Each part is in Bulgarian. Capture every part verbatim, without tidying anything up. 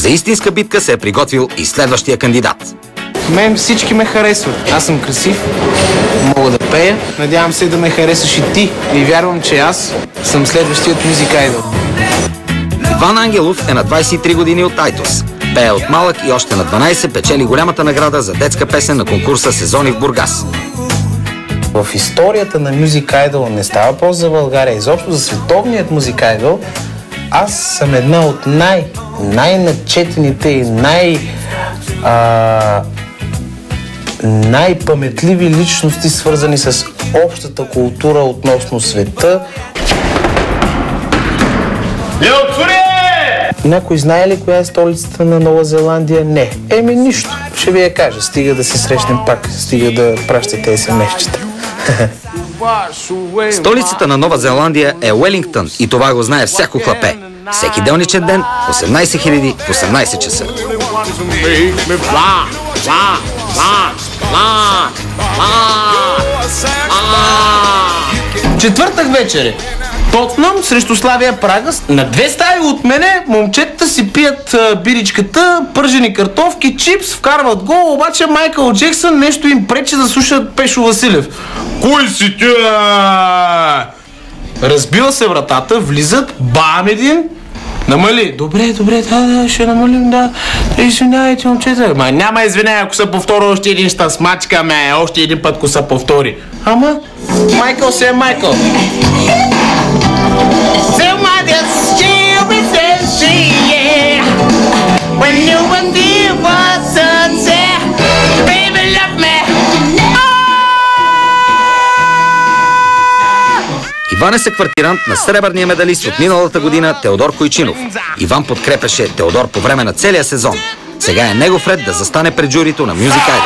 За истинска битка се е приготвил и следващия кандидат. Мен всички ме харесват. Аз съм красив, мога да пея. Надявам се да ме харесаш и ти. И вярвам, че аз съм следващият Music Idol. Иван Ангелов е на двадесет и три години от Айтос. Пее от малък и още на дванадесет печели голямата награда за детска песен на конкурса Сезони в Бургас. В историята на Music Idol не става въпрос за България, изобщо за световният Music Idol. Аз съм една от най- най-начетените и най- а, най-паметливи личности, свързани с общата култура относно света. Някой знае ли коя е столицата на Нова Зеландия? Не. Еми нищо. Ще ви я кажа. Стига да се срещнем пак. Стига да пращате смс-чета. Столицата на Нова Зеландия е Уелингтън и това го знае всяко хлапе. Всеки делничен ден, осемнадесет хиляди в осемнадесет часа. Четвъртък вечер. Тотнъм срещу Славия Прага. На две стаи от мене момчетата си пият а, биричката, пържени картофки, чипс, вкарват гол, обаче Майкъл Джексън нещо им пречи да слушат Пешо Василев. Кой си ти? Разбила се вратата, влизат, бам един. Намали. Добре, добре, да, да, ще намалим, да. Извинявайте, момчета. Ма няма извиняй, ако се повтори още един, ще смачкаме. Още един път, ако се повтори. Ама, Майкъл се е Майкъл. Иван е съквартирант на сребърния медалист от миналата година Теодор Койчинов. Иван подкрепяше Теодор по време на целия сезон. Сега е негов ред да застане пред журито на Music Idol.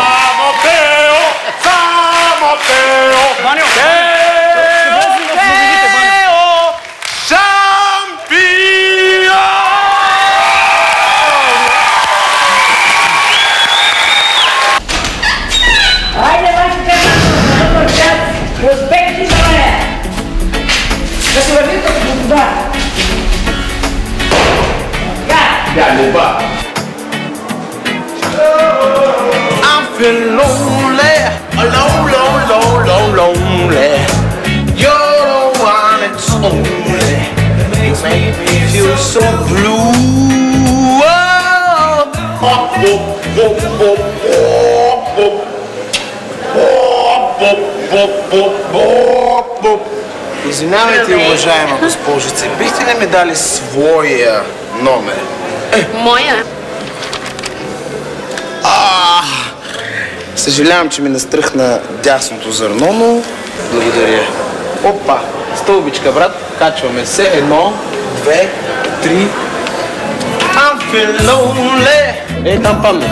I'm feeling lonely, alone, alone, alone, alone, lonely. You're the one that's only. You make me feel so blue. Извинявайте, уважаема госпожице, бихте ли ми дали своя номер? Моя? А, съжалявам, че ми настръхна дясното зърно, но благодаря. Опа, стълбичка, брат. Качваме се. Едно, две, три. I'm feeling lonely. Ей, там падна.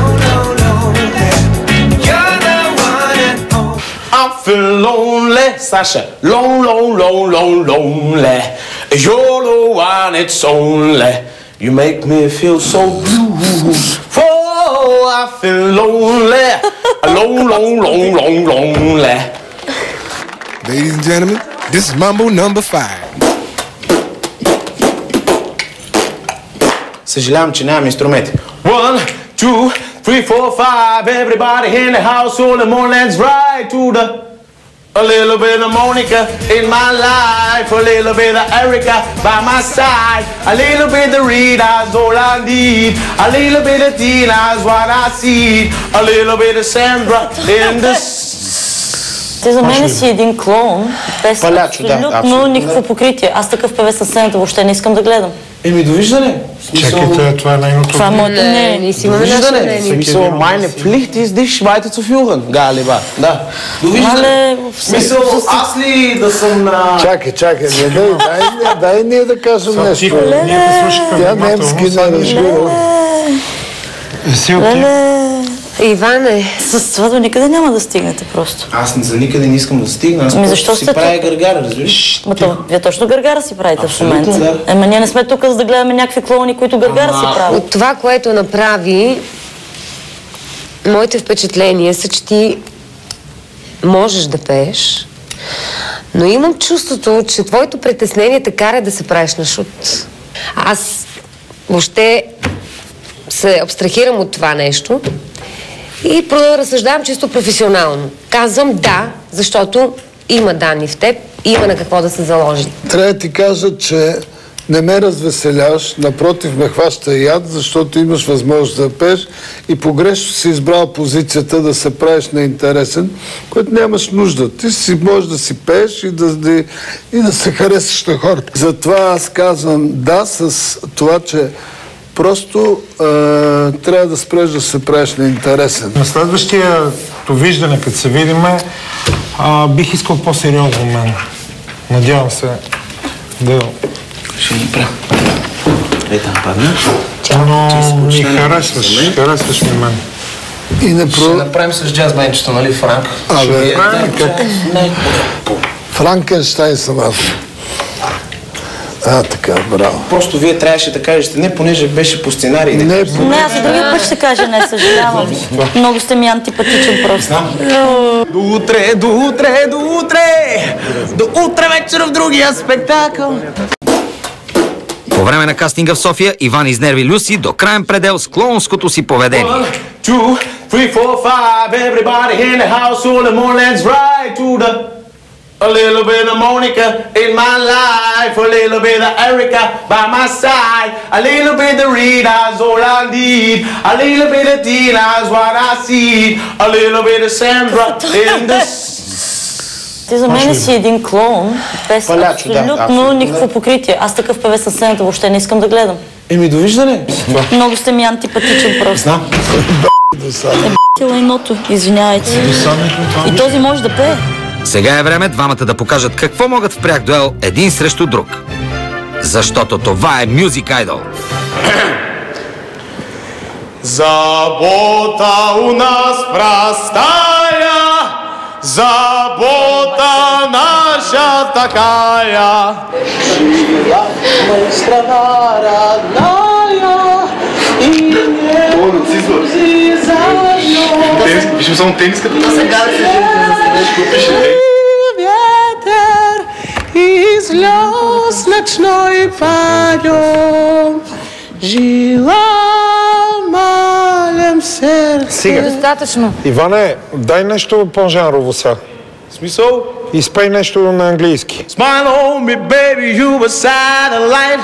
I'm feeling lonely. Саша. Long, long, long, long, lonely. You're the one, it's only. You make me feel so blue. Oh, I feel lonely. Long, long, long, long, lonely. Ladies and gentlemen, this is Mambo number five. Съжалявам, че нямам инструменти. One, two, three, four, five. Everybody in the house, all the more, let's ride to the... A little bit of Monica in my life, a little bit of Erica by my side, a little bit of Rita's all I need, a little bit of Tina's what I see, a little bit of Sandra in the... Ти за мен си един клоун, без Палячо, да, абсолютно абсолютно, никакво да. покритие. Аз такъв певец на сцената въобще не искам да гледам. Еми, довиждане. Чакайте, това е нейното... Това е моето Не, не. ние си имаме наше Довиждане. мнение. Смисъл, meine Pflicht ist dich weiter zu führen. Галиба, да. Довиждане. Мале, Смисъл, аз ли да съм на... Чакай, чакай, не, дай, дай, дай ние да кажем нещо. Тихо, ние те слушахме Тя внимателно, немски сега не разбира. Си окей. Леле, Иване, с това до никъде няма да стигнете просто. Аз за никъде не искам да стигна. Аз Ами просто защо си сте правя тук? гъргара, разбираш? Ма то, вие точно гъргара си правите в Абсолютно, момента. да. Ема ние не сме тук за да гледаме някакви клоуни, които гъргара си правят. от това, което направи, моите впечатления са, че ти можеш да пееш, но имам чувството, че твоето притеснение те кара да се правиш на шут. Аз въобще се абстрахирам от това нещо и разсъждавам чисто професионално. Казвам да, защото има данни в теб и има на какво да се заложи. Трябва да ти кажа, че не ме развеселяваш, напротив ме хваща яд, защото имаш възможност да пееш и погрешно си избрал позицията да се правиш неинтересен, което нямаш нужда. Ти си можеш да си пееш и да, да, и да се харесаш на хората. Затова аз казвам да с това, че просто е, трябва да спреш да се правиш неинтересен. На следващото виждане, като се видиме, а, бих искал по-сериозно мен. Надявам се да... Ще ни правя. Ей там падна. Но ми харесваш, харесваш ми мен. И не про... Ще направим с джаз бенчето, нали, Франк? Абе, как? Франкенщайн съм аз. А, така, браво. Просто вие трябваше да кажете не, понеже беше по сценарий. Не, Не, аз и другия път ще кажа не, съжалявам. Много сте ми антипатичен просто. До утре, до утре, до утре! До утре вечер в другия спектакъл! По време на кастинга в София Иван изнерви Люси до краен предел с клоунското си поведение. One, two, three, four, five, everybody in the house, all the more, let's ride to the... A little bit of Monica in my life, a little bit of Erica by my side, a little bit of Rita's all I need, a little bit of Tina's what I see, a little bit of Sandra in the... Ти за мен си един клоун, без Палячо, да, абсолютно абсолютно. никакво покритие. Аз такъв певец на сцената въобще не искам да гледам. Еми, довиждане! Много сте ми антипатичен просто. Знам. Е, лайното, извинявайте. И този може да пее. Сега е време двамата да покажат какво могат в пряк дуел един срещу друг. Защото това е Music Idol. Забота у нас простая, забота наша такая. Жила страна родная, и не зазнаю. Пишем само тениската. Ветер и слез ночной падем, жила малем сердце. Сега. Достатъчно. Иване, дай нещо по-жанрово са. Смисъл? Изпей нещо на английски. Smile on me, baby, you a satellite.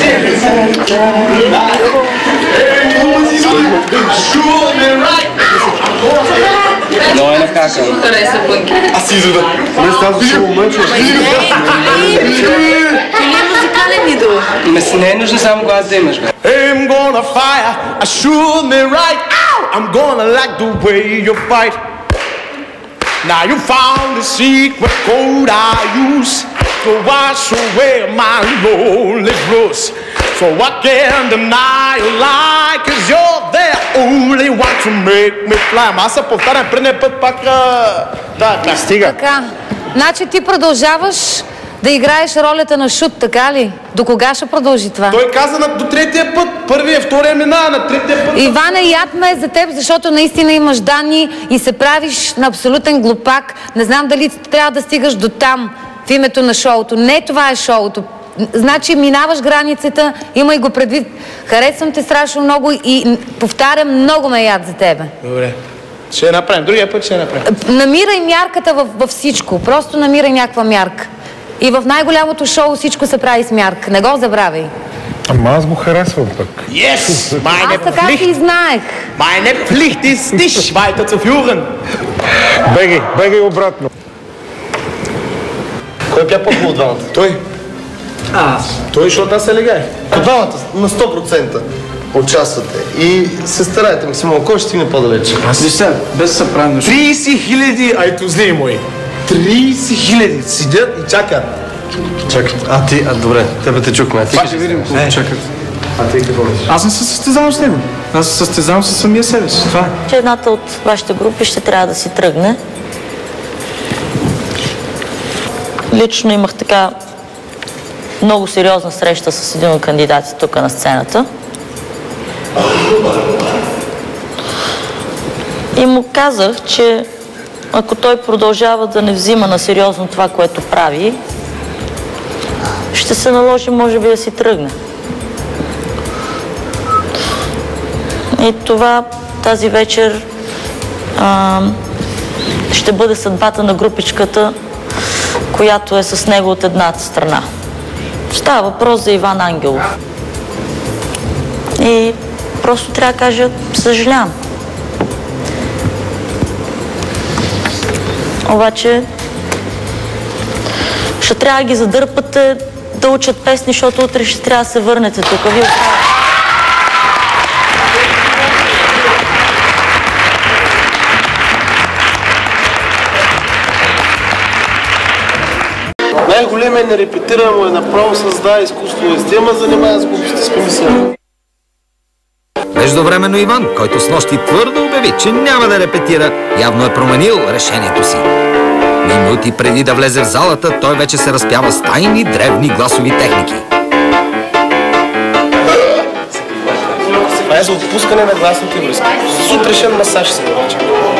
Но е накакал. Аз си изреда. Не става за момент, че... Ти не е музикален идол. Не е нужно само глас да имаш, бе. I'm gonna fire, I shoot me right. Ow! I'm gonna like the way you fight. Now you found the secret code I use to wash away my lonely blues. So I can't deny you like, cause you're the only one to make me fly. Аз се повтарям предния път пак... Да, да. Стига. Така. Значи ти продължаваш да играеш ролята на шут, така ли? До кога ще продължи това? Той каза на, до третия път. Първия, втория минава, на третия път... Ивана, яд ме е за теб, защото наистина имаш данни и се правиш на абсолютен глупак. Не знам дали трябва да стигаш до там в името на шоуто. Не, това е шоуто. Значи минаваш границата, имай го предвид. Харесвам те страшно много и повтарям, много ме яд за тебе. Добре. Ще я направим. Другия път ще я направим. Намирай мярката във, във всичко. Просто намирай някаква мярка. И в най-голямото шоу всичко се прави с мярка. Не го забравяй. Ама аз го харесвам пък. Yes! Meine Аз така Pflicht, и знаех. meine Pflicht ist, dich weiter zu führen. Бегай, бегай обратно. Кой пя по-хубаво от двамата? Той. А, той, защото аз се легай. По двамата на сто процента участвате и се старайте максимално. Кой ще стигне по-далече? Аз не се, без да се правим нещо. трийсет хиляди айтузли мои. трийсет хиляди седят и чакат. Чакай. А ти, а добре, тебе те чухме. А ти Пак ще видим какво чакат. А ти какво си? Аз не се състезавам с него. Аз се състезавам със самия себе си. Това е. Че едната от вашите групи ще трябва да си тръгне. Лично имах така много сериозна среща с един от кандидатите тук на сцената. И му казах, че ако той продължава да не взима на сериозно това, което прави, ще се наложи, може би, да си тръгне. И това тази вечер а, ще бъде съдбата на групичката, която е с него от едната страна. Става въпрос за Иван Ангелов. И просто трябва да кажа, съжалявам. Обаче ще трябва да ги задърпате да учат песни, защото утре ще трябва да се върнете тук. Вие Най-големият не репетира, му е направо създава изкуство и стема, занимава с глупости с помисъл. Междувременно Иван, който с нощи твърдо обяви, че няма да репетира, явно е променил решението си. Минути преди да влезе в залата, той вече се разпява с тайни древни гласови техники. Това е за отпускане на гласните връзки. Сутрешен масаж се нарича.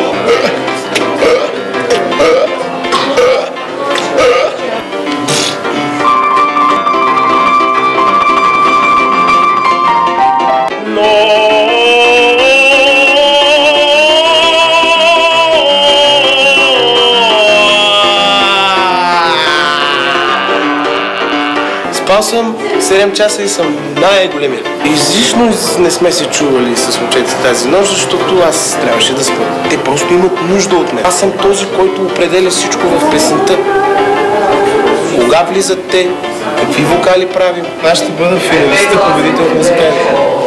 Спал съм седем часа и съм най-големия. Излишно не сме се чували с момчета тази нощ, защото аз трябваше да спя. Те просто имат нужда от мен. Аз съм този, който определя всичко в песента. Кога влизат те, какви вокали правим. Аз ще бъда финалиста, победител в музикали.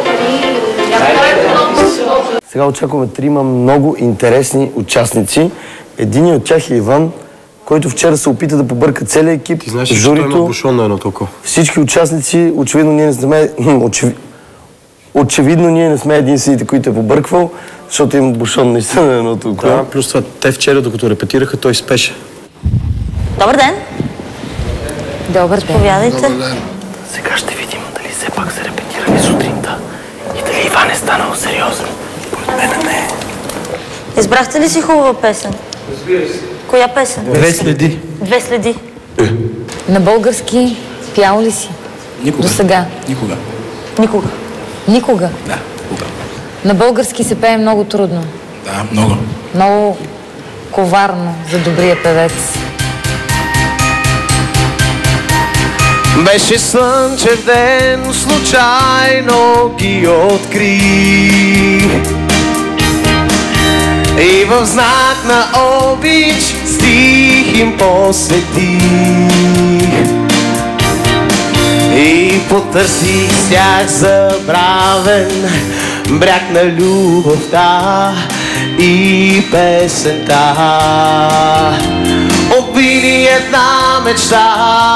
Сега очакваме трима много интересни участници. Единият от тях е Иван, който вчера се опита да побърка целия екип. Ти знаеш, че той има бушон на едно толкова. Всички участници, очевидно ние не сме... Очевид... Очевидно ние не сме единствените, които е побърквал, защото има бушон наистина на едно толкова. Да, плюс това те вчера, докато репетираха, той спеше. Добър ден! Добър ден. Повядайте. Добър ден. Сега ще видим дали все пак са репетирали сутринта и дали Иван е станал сериозен. Според мен не е. Избрахте ли си хубава песен? Разбира се. Коя песен? Две следи. Две следи. На български пял ли си? Никога. До сега? Никога. Никога. Никога? Да, никога. На български се пее много трудно. Да, много. Много коварно за добрия певец. Беше слънчев ден, случайно ги открих и в знак на обич стих им посветих и потърсих с тях забравен бряг на любовта и песента. Обвини една мечта,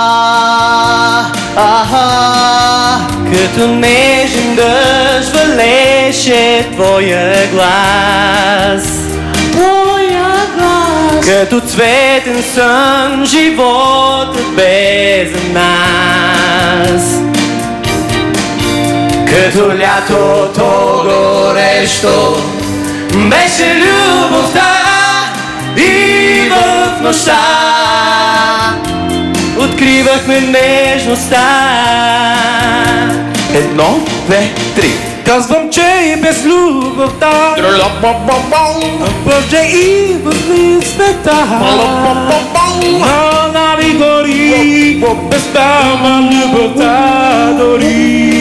аха, като нежен дъжд валеше твоя глас. Твоя глас. Като цветен сън животът бе за нас. Като лятото горещо беше любовта и в нощта откривахме нежността. Едно, две, три. Казвам, че и без любовта бъде и в света. На нави гори без тама любовта дори.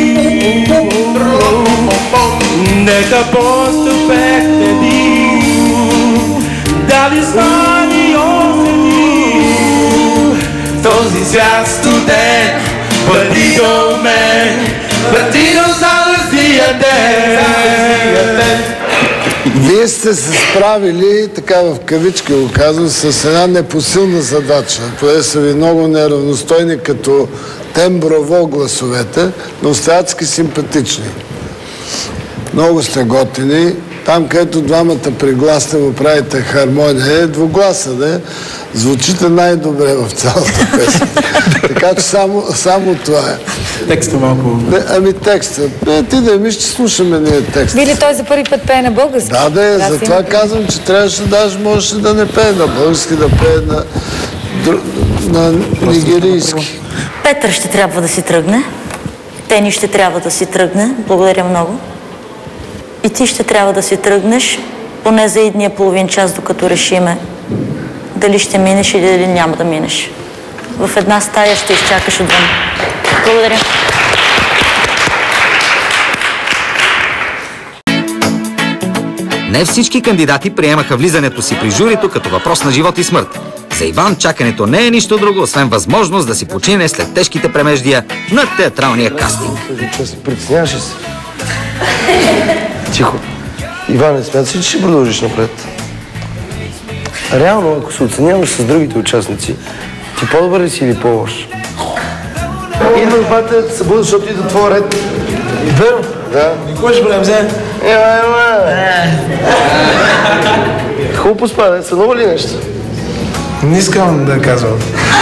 Нека постъпек теди дали знани осени. Този свят студен, бъди до мен, бъди до залезия ден. Вие сте се справили, така в кавички го казвам, с една непосилна задача. Поне са ви много неравностойни като темброво гласовете, но сте адски симпатични. Много сте готини. Там, където двамата пригласни му правите хармония, е двугласа, не? Звучите най-добре в цялата песен. Така че само, само това е. Текста малко... Не, ами текста. Не, ти да миш, че слушаме ние текста. Били той за първи път пее на български? Да, да е. Затова казвам, че трябваше, даже можеше да не пее на български, да пее на, на нигерийски. Петър ще трябва да си тръгне. Тени ще трябва да си тръгне. Благодаря много. И ти ще трябва да си тръгнеш, поне за едния половин час, докато решиме дали ще минеш или дали няма да минеш. В една стая ще изчакаш отвън. Благодаря. Не всички кандидати приемаха влизането си при журито като въпрос на живот и смърт. За Иван чакането не е нищо друго, освен възможност да си почине след тежките премеждия на театралния кастинг. Притесняваш ли се? Тихо. Иване, смяташ ли, че ще продължиш напред? Реално, ако се оценяваш с другите участници, ти по-добър ли си или по-лош? Идва бате да се бъде, защото идва твой ред. Идва? Да. Кой ще бъдем взем? Ема, ема. Хубаво поспада, са ново ли нещо? Не искам да казвам.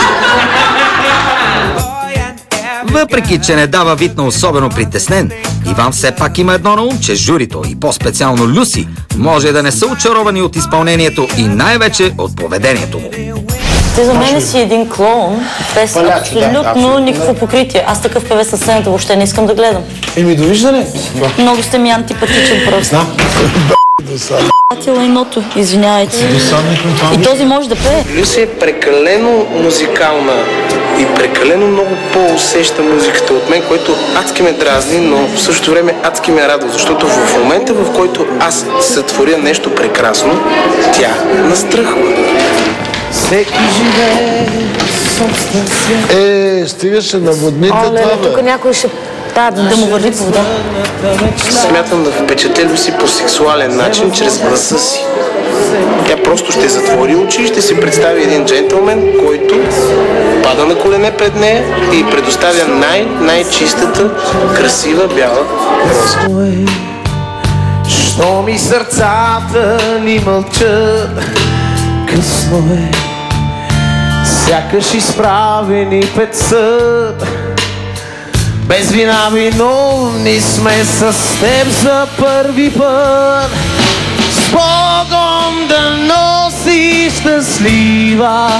Въпреки, че не дава вид на особено притеснен, Иван все пак има едно на ум, че журито и по-специално Люси може да не са очаровани от изпълнението и най-вече от поведението му. Ти за мен си един клоун, без абсолютно никакво покритие. Аз такъв певец на сцената въобще не искам да гледам. Еми, довиждане. Много сте ми антипатичен просто. Знам. Патила иното, извинявайте. И този може да пее. Люси е прекалено музикална и прекалено много по-усеща музиката от мен, което адски ме дразни, но в същото време адски ме радва, защото в момента, в който аз сътворя нещо прекрасно, тя настръхва. Всеки живее собствен свят. Е, стигаше на водните това, бе. Тук някой ще падне. Да му върви по вода. Смятам да впечатля Люси по сексуален начин, чрез гласа си. Тя просто ще затвори очи и ще си представи един джентълмен, който пада на колене пред нея и предоставя най-най-чистата, красива бяла роза. Що ми сърцата ни мълчат, късно е, сякаш изправени пред съд. Без вина виновни сме с теб за първи път. С Богом да носи щастлива,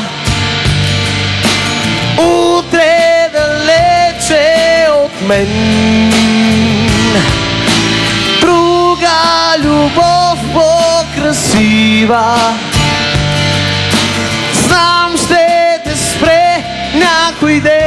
утре далече от мен. Друга любов по-красива, знам ще те спре някой ден.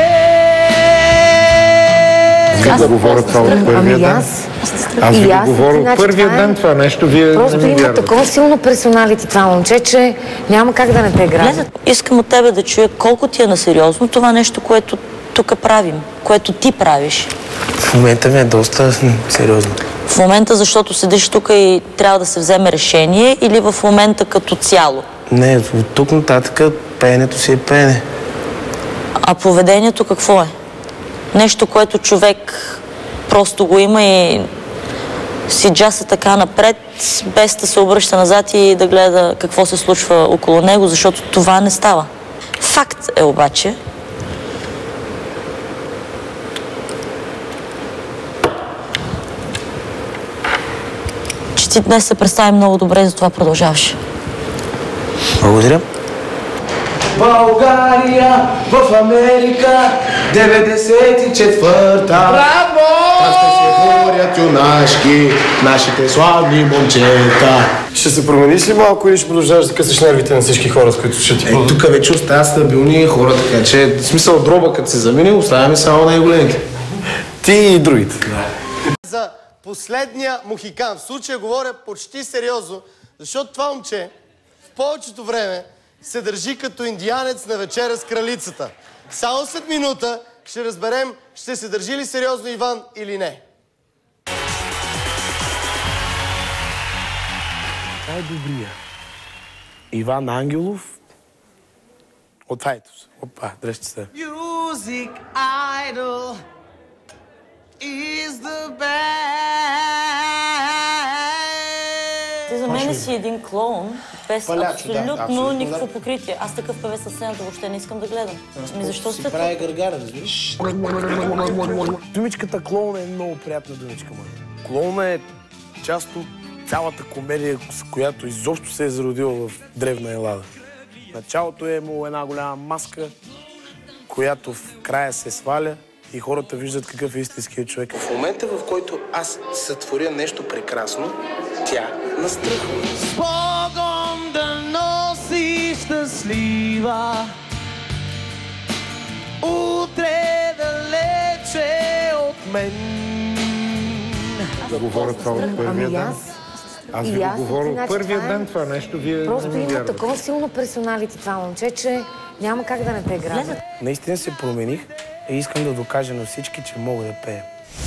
Аз да говоря това от първия ден. Аз ви го говоря от първия ден това нещо, вие просто не ми има вярвате. такова силно персоналити това момче, че няма как да не те гради. Искам от тебе да чуя колко ти е насериозно това нещо, което тук правим, което ти правиш. В момента ми е доста сериозно. В момента, защото седиш тук и трябва да се вземе решение, или в момента като цяло? Не, от тук нататък пеенето си е пеене. А поведението какво е? Нещо, което човек просто го има и си джаса така напред, без да се обръща назад и да гледа какво се случва около него, защото това не става. Факт е обаче, че ти днес се представи много добре, затова продължаваш. Благодаря. България в Америка, деветдесет и четвърта. Браво! Там ще се борят юнашки, нашите славни момчета. Ще се промениш ли малко или ще продължаваш да късаш нервите на всички хора, с които ще ти Е, тук вече оставят стабилни хора, така че в смисъл дроба, като се замине, оставяме само най-големите. Ти и другите. За последния мухикан. В случая говоря почти сериозно, защото това момче в повечето време се държи като индианец на вечеря с кралицата. Само след минута ще разберем, ще се държи ли сериозно Иван или не. Най-добрия. Иван Ангелов от Айтос. Опа, дръжте се. Music Idol is the best. Ти за мен си един клоун, без Палячо, да, абсолютно абсолютно, никакво да. покритие. Аз такъв певец на сцената въобще не искам да гледам. Ми защо сте прави тук? гаргара, разбираш? Думичката клоун е много приятна думичка, моя. Клоун е част от цялата комедия, с която изобщо се е зародила в древна Елада. Началото е имало една голяма маска, която в края се сваля, и хората виждат какъв е истинският човек. В момента, в който аз сътворя нещо прекрасно, тя настръхва. Спогон да носи щастлива, утре далече от мен. Да говоря това от първия ден. Аз ви го говоря от първия ден това нещо, вие просто не ми има вярвате. такова силно персоналити това момче, че няма как да не те грабят. Наистина се промених и искам да докажа на всички, че мога да пея.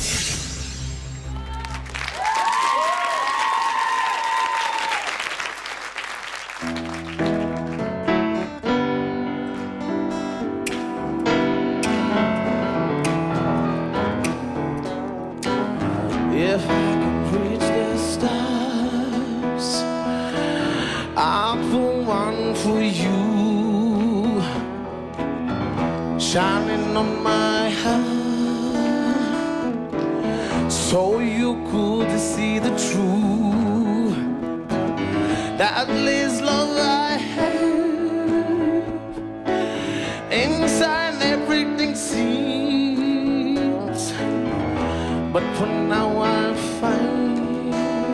If I could reach the stars, I'll put one for you, shining on my heart, so you could see the truth. That is love I have inside everything seems. But for now I find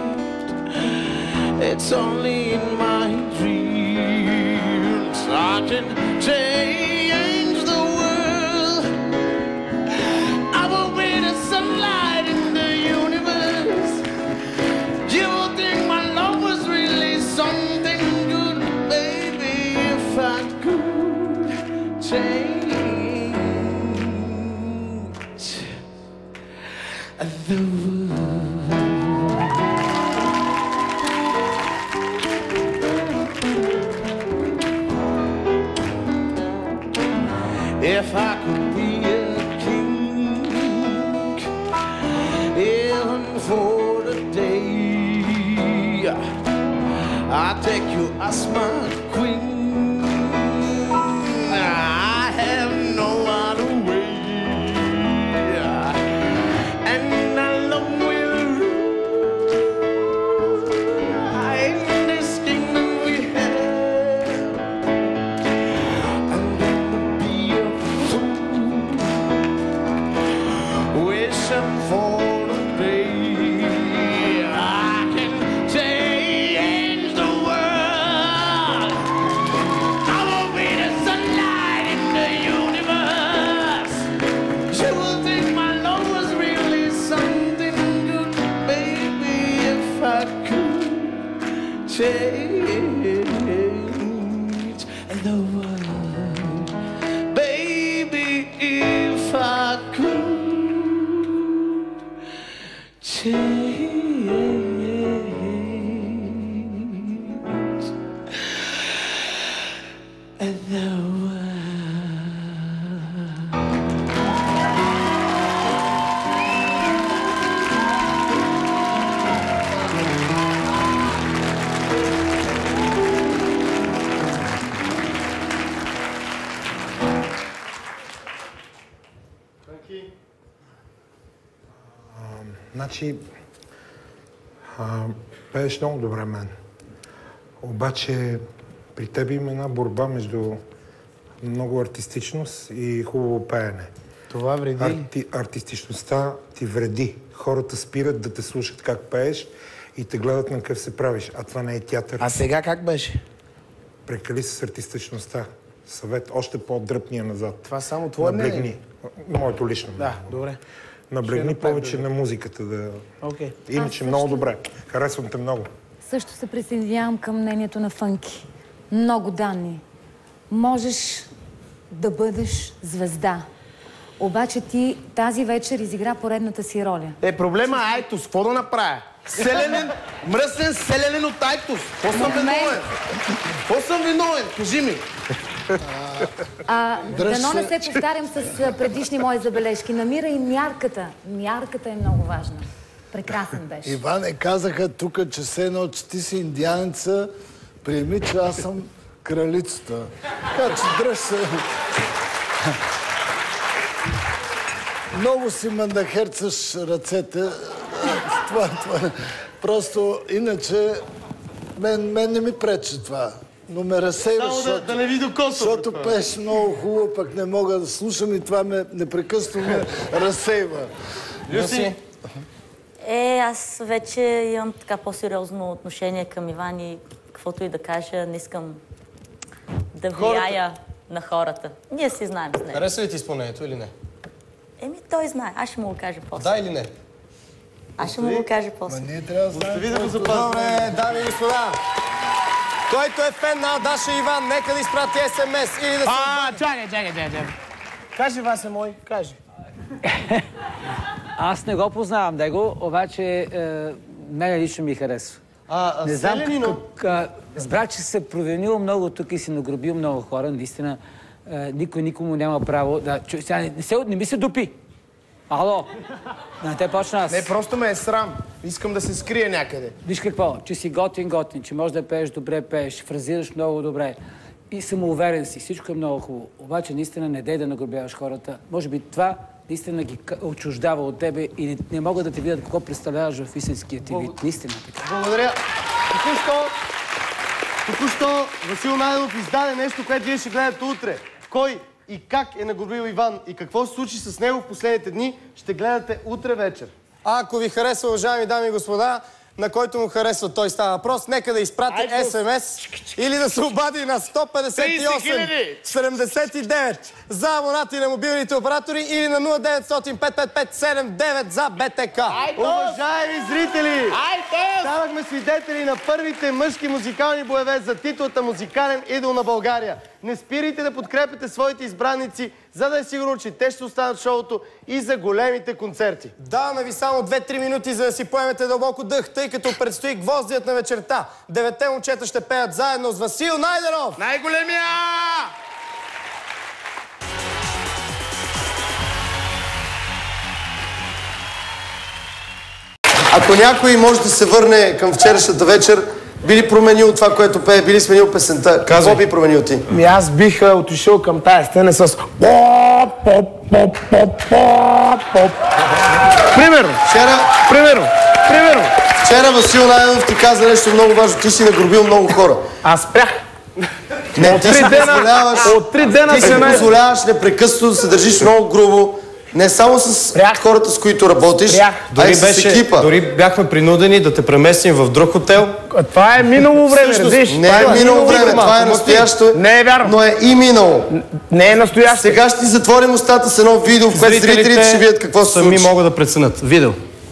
it's only in my dreams I can change the world. I will be the sunlight in the universe. You will think my love was really something good, baby, if I could change the world. If I could be a king, even for the day, I'd take you as my queen. I have no other way. For the day I can change the world. I will be the sunlight in the universe. You will think my love was really something good, baby, if I could change the world. Baby, if I could change the Значи, а, пееш много добре мен. Обаче при теб има една борба между много артистичност и хубаво пеене. Това вреди. Арти, артистичността ти вреди. Хората спират да те слушат как пееш и те гледат на какъв се правиш. А това не е театър. А сега как беше? Прекали с артистичността. Съвет още по-дръпния назад. Това само твое мнение? Наблегни. Моето лично. Да, добре. Наблегни повече на музиката. Да... Okay. Иначе също... много добре. Харесвам те много. Също се присъединявам към мнението на Фънки. Много данни. Можеш да бъдеш звезда. Обаче ти тази вечер изигра поредната си роля. Е, проблема е Айтос. Какво да направя? Селенен, мръсен селенен от Айтос. Какво съм виновен? Какво съм виновен? Кажи ми. А, дано не се повтарям с предишни мои забележки. Намира и мярката. Мярката е много важна. Прекрасен беше. Иване, казаха тук, че се едно, че ти си индианеца, приеми, че аз съм кралицата. Така че дръж се. Много си мандахерцаш ръцете. Това, това. Просто, иначе, мен, мен не ми пречи това. Но ме разсейва, Само да, защото, да не ви докосвам. защото пееш много хубаво, пък не мога да слушам и това ме непрекъснато ме разсейва. Люси? Е, аз вече имам така по-сериозно отношение към Иван и каквото и да кажа, не искам да влияя на хората. Ние си знаем с него. Хареса ли ти изпълнението или не? Еми, той знае. Аз ще му го кажа после. Да или не? Аз ще му го кажа после. Ма ние трябва да знаем. Остави да го колко- запазим. Добре, дами и господа. Който е фен на Даша и Иван, нека да изпрати ес ем ес или да се... А, чакай, чакай, чакай, чакай. Кажи, Вася мой, кажи. Аз не го познавам него, обаче е, мене лично ми харесва. А, а Не знам Селянино? как... а, Разбрах, че се провинил много тук и си нагробил много хора. Наистина, е, никой никому няма право да... Чу, сега, не, не, се, не ми се дупи. Ало! На те почна аз. Не, просто ме е срам. Искам да се скрия някъде. Виж какво, че си готин, готин, че можеш да пееш добре, пееш, фразираш много добре. И самоуверен си, всичко е много хубаво. Обаче наистина не дей да нагробяваш хората. Може би това наистина ги отчуждава от тебе и не, не могат да те видят какво представляваш в истинския ти вид. Наистина така. Благодаря. Току-що, току-що Васил Найденов издаде нещо, което вие ще гледате утре. Кой и как е нагробил Иван и какво се случи с него в последните дни, ще гледате утре вечер. Ако ви харесва, уважаеми дами и господа, на който му харесва той става въпрос, нека да изпрати ес ем ес или да се обади на сто петдесет и осем седемдесет и девет за абонати на мобилните оператори или на нула деветстотин пет пет пет седем девет за Б Т К. Уважаеми зрители, ставахме свидетели на първите мъжки музикални боеве за титлата музикален идол на България. Не спирайте да подкрепяте своите избранници, за да е сигурно, че те ще останат в шоуто и за големите концерти. Даваме ви само две-три минути, за да си поемете дълбоко дъх, тъй като предстои гвоздият на вечерта. Деветте момчета ще пеят заедно с Васил Найденов! Най-големия! Ако някой може да се върне към вчерашната вечер, би ли променил това, което пее, би ли сменил песента? Какво би променил ти? Ми аз бих а, отишъл към тая сцена с... Примерно. Вчера... Примерно. Примерно. Вчера Васил Найденов ти каза нещо много важно. Ти си нагробил много хора. Аз спрях. Не, От ти три си дена- позволяваш... от три дена Ти си се най- позволяваш непрекъснато да се държиш много грубо. Не само с хората, с които работиш, а и Дори с беше- екипа. дори бяхме принудени да те преместим в друг хотел. Това е минало време, Всъщност, разбираш? не е минало време, това е настоящо. Не е вярно. Но е и минало. Не е настоящо. Сега ще ти затворим устата с едно видео, в което зрителите ще видят какво се случи. сами могат да преценят. Видео.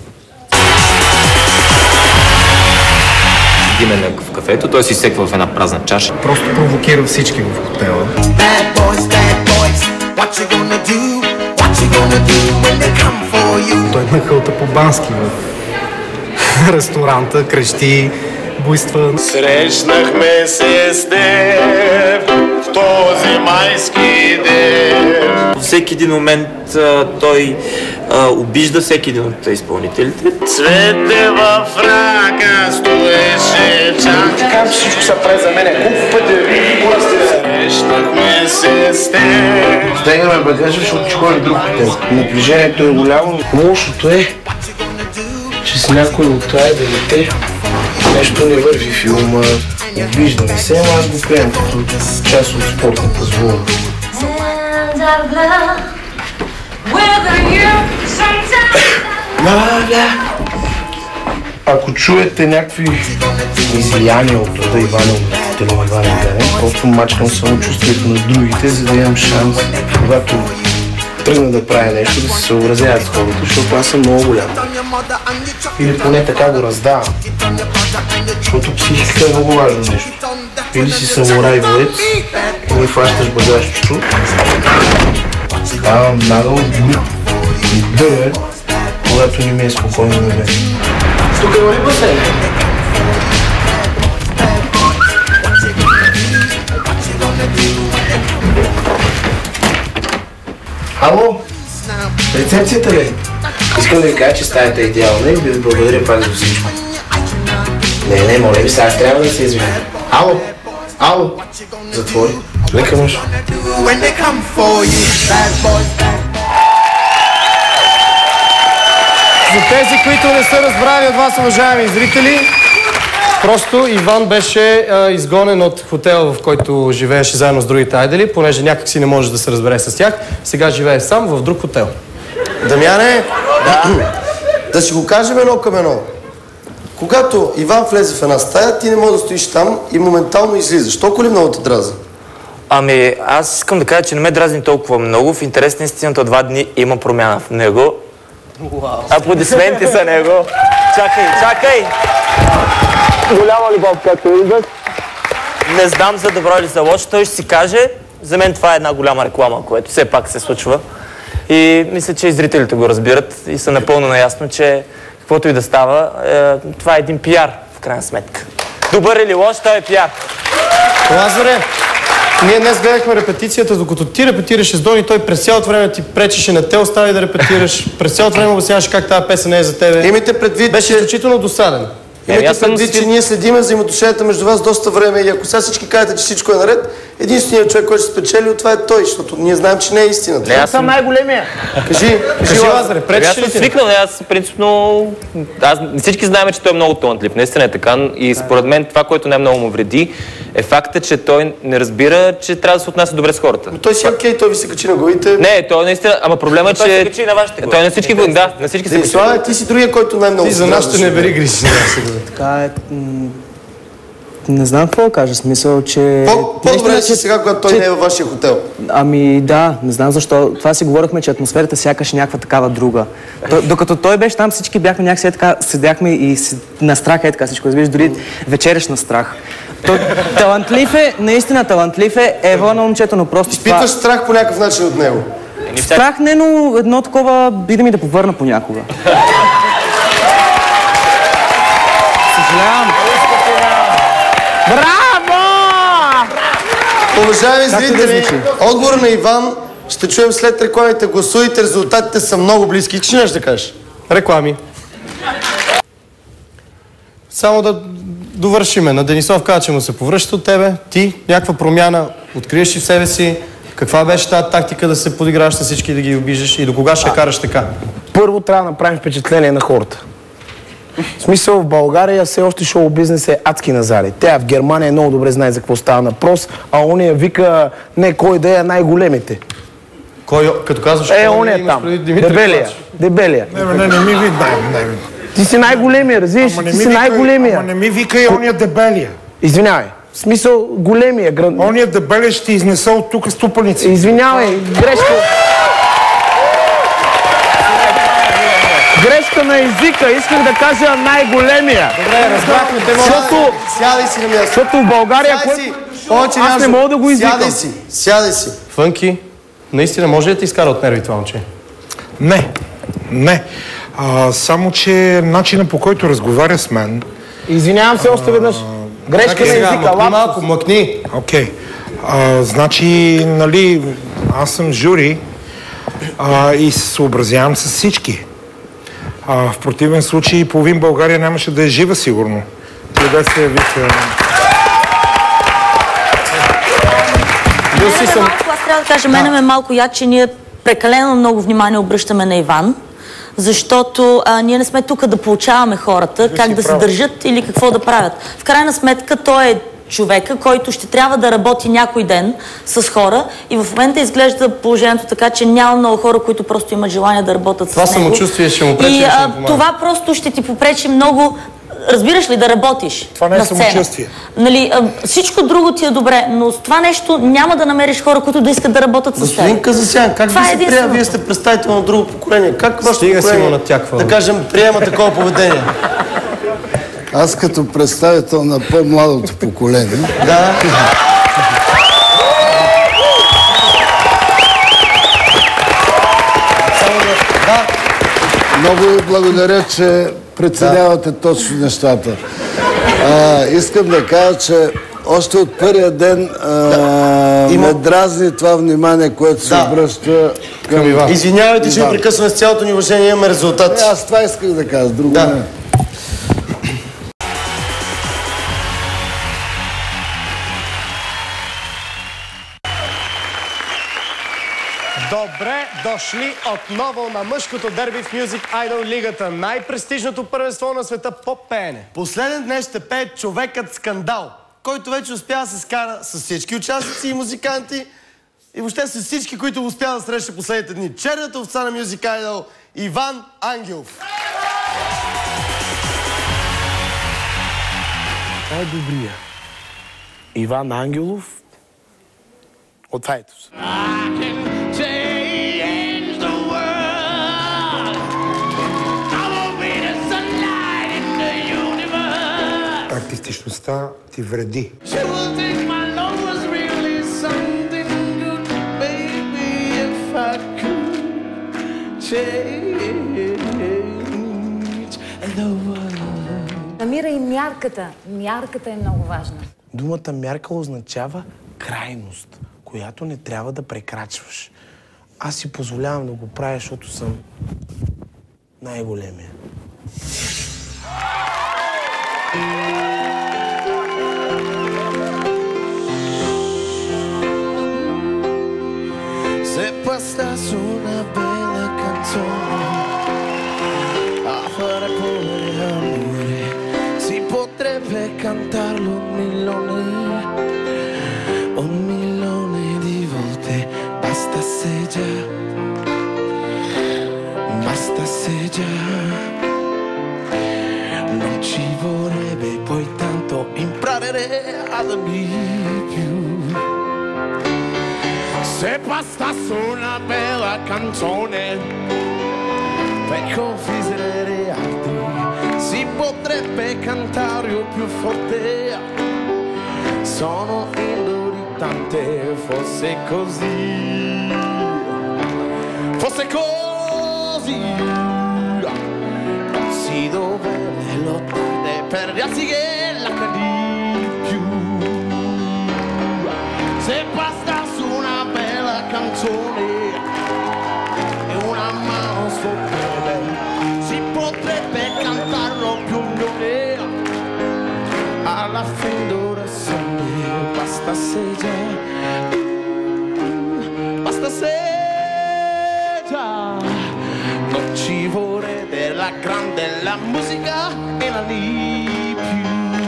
Седиме в кафето, той си секва в една празна чаша. Просто провокира всички в хотела. Bad boys, bad boys, what you gonna do? What you gonna do when they come for you? Той ме хълта по бански в ресторанта, крещи, буйства. Срещнахме се с теб в този майски ден. Всеки един момент а, той а, обижда всеки един от изпълнителите. Цвете в рака стоеше чак. Така всичко се прави за мене. Колко пъти срещнахме се с теб. Стегнаме багажа, защото ще ходи друг хотел. Напрежението е голямо. Лошото е, че с някой от това дете нещо не върви филма. Обижда ми се, ама аз го приемам като част от спортна позвола. Ако чуете някакви излияния от рода Иванов на телевизионен ден, просто мачкам самочувствието на другите, за да имам шанс, когато тръгна да правя нещо, да се съобразяват с хората, защото аз съм много голям. Или поне така го раздавам. Защото психика е много важно нещо. Или си самурай боец, или фащаш багаж чучу. Ставам нагъл, глуп и дървен, когато не ми е спокойно на мен. Тук има ли басейн? Ало? Рецепцията ли? Искам да ви кажа, че стаята е идеална и да ви благодаря пак за всичко. Не, не, моля ви, сега аз трябва да се извиня. Ало? Ало? Затвори. Лека мъж. За тези, които не са разбрали от вас, уважаеми зрители, Просто Иван беше а, изгонен от хотела, в който живееше заедно с другите айдели, понеже някак си не може да се разбере с тях. Сега живее сам в друг хотел. Дамяне, да. Да си го кажем едно към едно. Когато Иван влезе в една стая, ти не можеш да стоиш там и моментално излизаш. Толкова ли много те дразни? Ами, аз искам да кажа, че не ме дразни толкова много. В интерес на истината, два дни има промяна в него. Аплодисменти за него. Чакай, чакай! Голяма любов, както виждаш. Не знам за добро или за лошо, той ще си каже. За мен това е една голяма реклама, което все пак се случва. И мисля, че и зрителите го разбират и са напълно наясно, че каквото и да става, е, това е един пиар, в крайна сметка. Добър или лош, той е пиар. Лазаре, ние днес гледахме репетицията, докато ти репетираше с Дони, той през цялото време ти пречеше, не те остави да репетираш, през цялото време обясняваше как тази песен не е за тебе. Имайте предвид, беше изключително досаден. Имайте предвид, че ние следиме взаимоотношенията между вас доста време и ако сега всички кажете, че всичко е наред, единственият човек, който ще спечели, това е той, защото ние знаем, че не е истината. Аз съм най-големия. Кажи, кажи, Лазаре, пречеше ли ти? Аз съм свикнал, аз принципно... Аз, всички знаем, че той е много талантлив. Наистина е така. И според мен това, което най-много му вреди, е факта, че той не разбира, че трябва да се отнася добре с хората. Но той си е окей, той ви се качи на главите. Не, той наистина... Ама проблема е, че... Той се качи на вашите глави. Той на всички глави, да, на всички се качи. Слава, ти си другия, който най-много... Ти за нашите не бери грижи. Така е... Не знам какво да кажа, смисъл, че... По-добре си сега, когато той не е във вашия хотел. Ами да, не знам защо. Това си говорихме, че атмосферата сякаш е някаква такава друга. Докато той беше там, всички бяхме някакси така, седяхме и на страх е така всичко. Разбираш, дори вечереш на страх. Талантлив е, наистина талантлив е, ева на момчето, но просто... Изпитваш страх по някакъв начин от него? Страх не, но едно такова биде ми да повърна понякога. Съжалявам. Браво! Уважаеми зрители, отговор на Иван ще чуем след рекламите. Гласувайте, резултатите са много близки. Че нещо да кажеш? Реклами. Само да довършиме. На Денисов каза, че му се повръща от тебе. Ти, някаква промяна, откриеш ли в себе си? Каква беше тази тактика да се подиграваш с всички и да ги обиждаш? И до кога ще караш така? Първо трябва да направим впечатление на хората. В смисъл, в България все още шоу-бизнес е адски назари. Тя в Германия много добре знае за какво става въпрос, а ония вика не кой да е най-големите. Кой, като казваш, е, ония там. Дебелия. Дебелия. Не, не, не ми видай, не. Ти си най-големия, разбираш? Ти си най-големия. Ама не ми викай ония дебелия. Извинявай. В смисъл, големия. Ония дебелия ще изнеса от тук ступаници. Извинявай, грешка. Грешка на езика. Исках да кажа най-големия. Добре, разбрахме. Те защото... Сядай си на място. Защото в България... Повече аз не мога да го извикам. Сядай си. Сядай си. Фънки, наистина може ли да ти изкара от нерви това момче? Не. Не. А, само, че начинът по който разговаря с мен... Извинявам се още веднъж. Грешка на езика. Мъкни малко, мъкни. Окей. Okay. Значи, нали, аз съм жури а, и се съобразявам с всички. А, в противен случай половин България нямаше да е жива, сигурно. Къде се вика... Мене ме малко, аз трябва да кажа, мене ме малко яд, че ние прекалено много внимание обръщаме на Иван, защото а, ние не сме тук да получаваме хората, Вие как да прав. се държат или какво да правят. В крайна сметка той е човека, който ще трябва да работи някой ден с хора и в момента изглежда положението така, че няма много хора, които просто имат желание да работят това с него. Това самочувствие ще му пречи и, и ще а, му помага. това просто ще ти попречи много, разбираш ли, да работиш това не е на сцена. самочувствие. Нали, а, всичко друго ти е добре, но с това нещо няма да намериш хора, които да искат да работят с теб. Господин Казасян, как Това ви е се приема? единствено. Вие сте представител на друго поколение. Как вашето Стига си поколение, му натяква. да кажем, приема такова поведение? Аз като представител на по-младото поколение. Да. Много ви благодаря, че преценявате точно нещата. А, искам да кажа, че още от първия ден а, ме дразни това внимание, което се обръща към Иван. Извинявайте, че ви прекъсваме с цялото ни уважение, имаме резултати. Аз това исках да кажа, друго да. не. Добре дошли отново на мъжкото дерби в Music Idol лигата, най-престижното първенство на света по пеене. Последен днес ще пее човекът скандал, който вече успя да се скара с всички участници и музиканти и въобще с всички, които успя да среща последните дни. Черната овца на Music Idol Иван Ангелов. Най-добрия Иван Ангелов от Файтус. Артистичността ти вреди. Намира и мярката. Мярката е много важна. Думата мярка означава крайност, която не трябва да прекрачваш. Аз си позволявам да го правя, защото съм най-големия. Se pastas una bella canzone a fare pure amore, si potrebbe cantarlo un milione, un milione di volte, basta se già, basta se già, non ci vorrebbe poi tanto imparare ad amare più. Se bastasse una bella canzone per confidere altri, si potrebbe cantare più forte. Sono induritante, fosse così, fosse così, non si dovrebbe lottare per riassicurare di più. Se bastasse una bella canzone e una mano sfottere, si potrebbe cantarlo più un milione. Alla fine d'ora sempre basta se già, basta se già, non ci vorrebbe la grande la musica e la di più.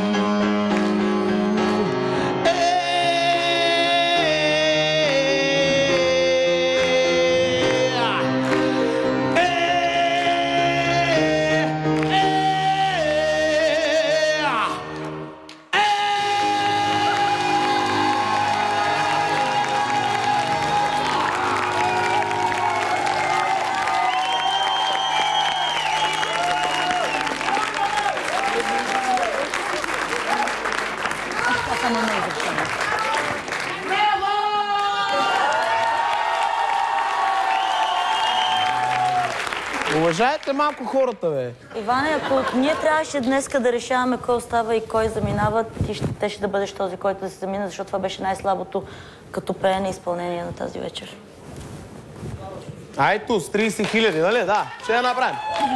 Уважайте малко хората, бе. Иване, ако ние трябваше днеска да решаваме кой остава и кой заминава, ти ще, те ще да бъдеш този, който да се замина, защото това беше най-слабото като пеене и изпълнение на тази вечер. Ай ту, с трийсет хиляди, нали? Да, ще я направим.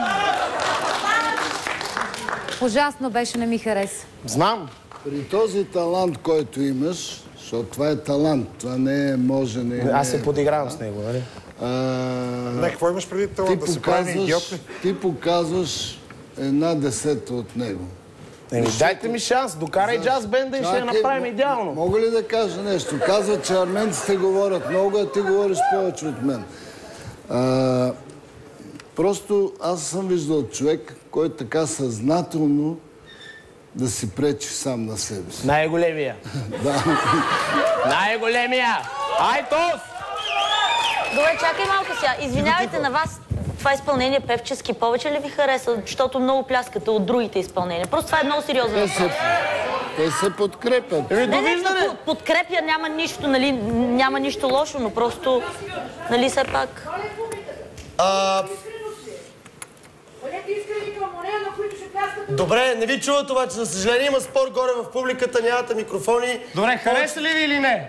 Ужасно беше, не ми хареса. Знам. При този талант, който имаш, защото това е талант, това не е може, не е... Аз се подигравам с него, нали? А... Не, какво имаш преди талант? Да се прави идиотни? Ти показваш една десета от него. Еми, дайте ми шанс, докарай джаз бенда и ще я направим идеално. Мога ли да кажа нещо? Казват, че арменците говорят много, а ти говориш повече от мен. А, просто аз съм виждал човек, който така съзнателно да си пречи сам на себе си. Най-големия. Да. Най-големия! Айтос! Добре, чакай малко сега. Извинявайте на вас, това изпълнение певчески повече ли ви хареса? Защото много пляскате от другите изпълнения. Просто това е много сериозно. Те се, те се подкрепят. Не, не, подкрепя няма нищо, нали, няма нищо лошо, но просто, нали, все пак... А... Добре, не ви чуват обаче, за съжаление има спор горе в публиката, нямате микрофони. Добре, хареса ли ви или не?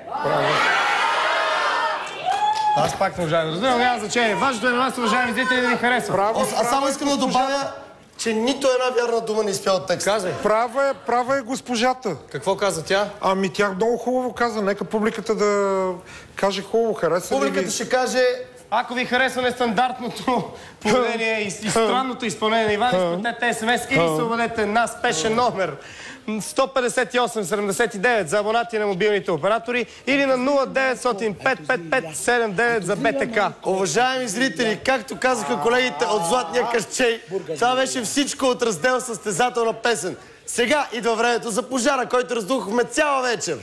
Аз пак не уважавам. Разбирам, няма значение. Важното е на нас, уважаеми зрители, да ви хареса. Браво, Аз само искам да добавя, че нито една вярна дума не изпя от текста. Казай. Права е, права е госпожата. Какво каза тя? Ами тя много хубаво каза. Нека публиката да каже хубаво. Хареса ли ви? Публиката ще каже, ако ви харесва нестандартното поведение и, и странното изпълнение на Иван, изпратете ес-ем-ес или се обадете на спешен номер сто петдесет и осем седемдесет и девет за абонати на мобилните оператори или на нула деветстотин пет пет пет седем девет за Б Т К. Уважаеми зрители, както казаха колегите от Златния късчей, това беше всичко от раздел състезателна песен. Сега идва времето за пожара, който раздухахме цяла вечер.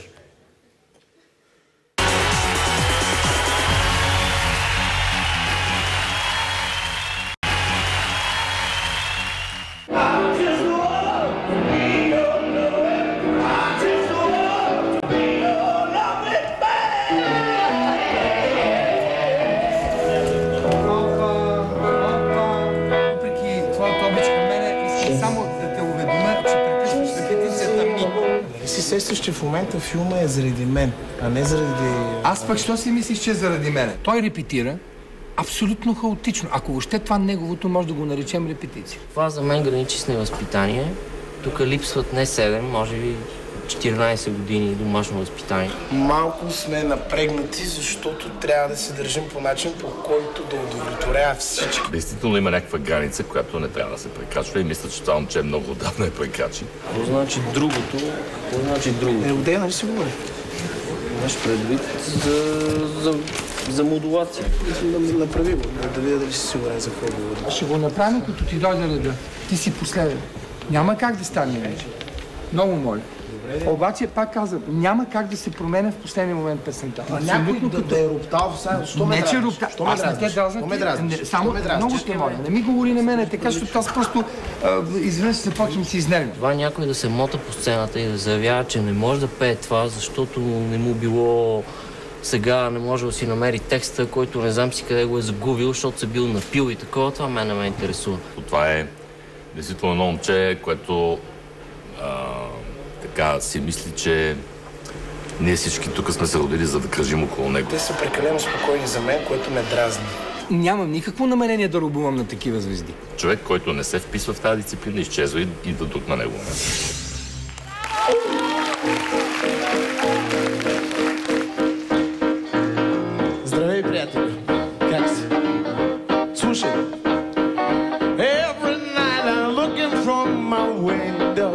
Си сещаш, че в момента филма е заради мен, а не заради... Аз пък що си мислиш, че е заради мене? Той репетира абсолютно хаотично. Ако въобще това неговото може да го наречем репетиция. Това за мен граничи с невъзпитание. Тук липсват не седем, може би четиринайсет години домашно възпитание. Малко сме напрегнати, защото трябва да се държим по начин, по който да удовлетворява всички. Действително има някаква граница, която не трябва да се прекрачва и мисля, че това момче много отдавна е прекрачи. Какво значи другото? Какво значи другото? Е, отдей, нали си говори? Имаш предвид за, за, за модулация. Направи го, да видя дали си сигурен за какво говори. Ще го направим, като ти дойде реда. Ти си последен. Няма как да стане вече. Много моля. Обаче, пак казвам, няма как да се променя в последния момент песента. А някой да, да е роптал в сайта, що ме дразниш? Не, че ропта. Аз не те дразна. Само много ще моля. Не ми говори на мене така, защото аз просто изведнъж се почвам да си изнервям. Това някой да се мота по сцената и да заявява, че не може да пее това, защото не му било сега, не може да си намери текста, който не знам си къде го е загубил, защото се бил напил и такова, това мен не ме интересува. Това е действително едно момче, което така си мисли, че ние всички тук сме се родили, за да кръжим около него. Те са прекалено спокойни за мен, което ме дразни. Нямам никакво намерение да робувам на такива звезди. Човек, който не се вписва в тази дисциплина, изчезва и идва тук на него. Здравей, приятели! Как си? Слушай! Every night I'm looking from my window.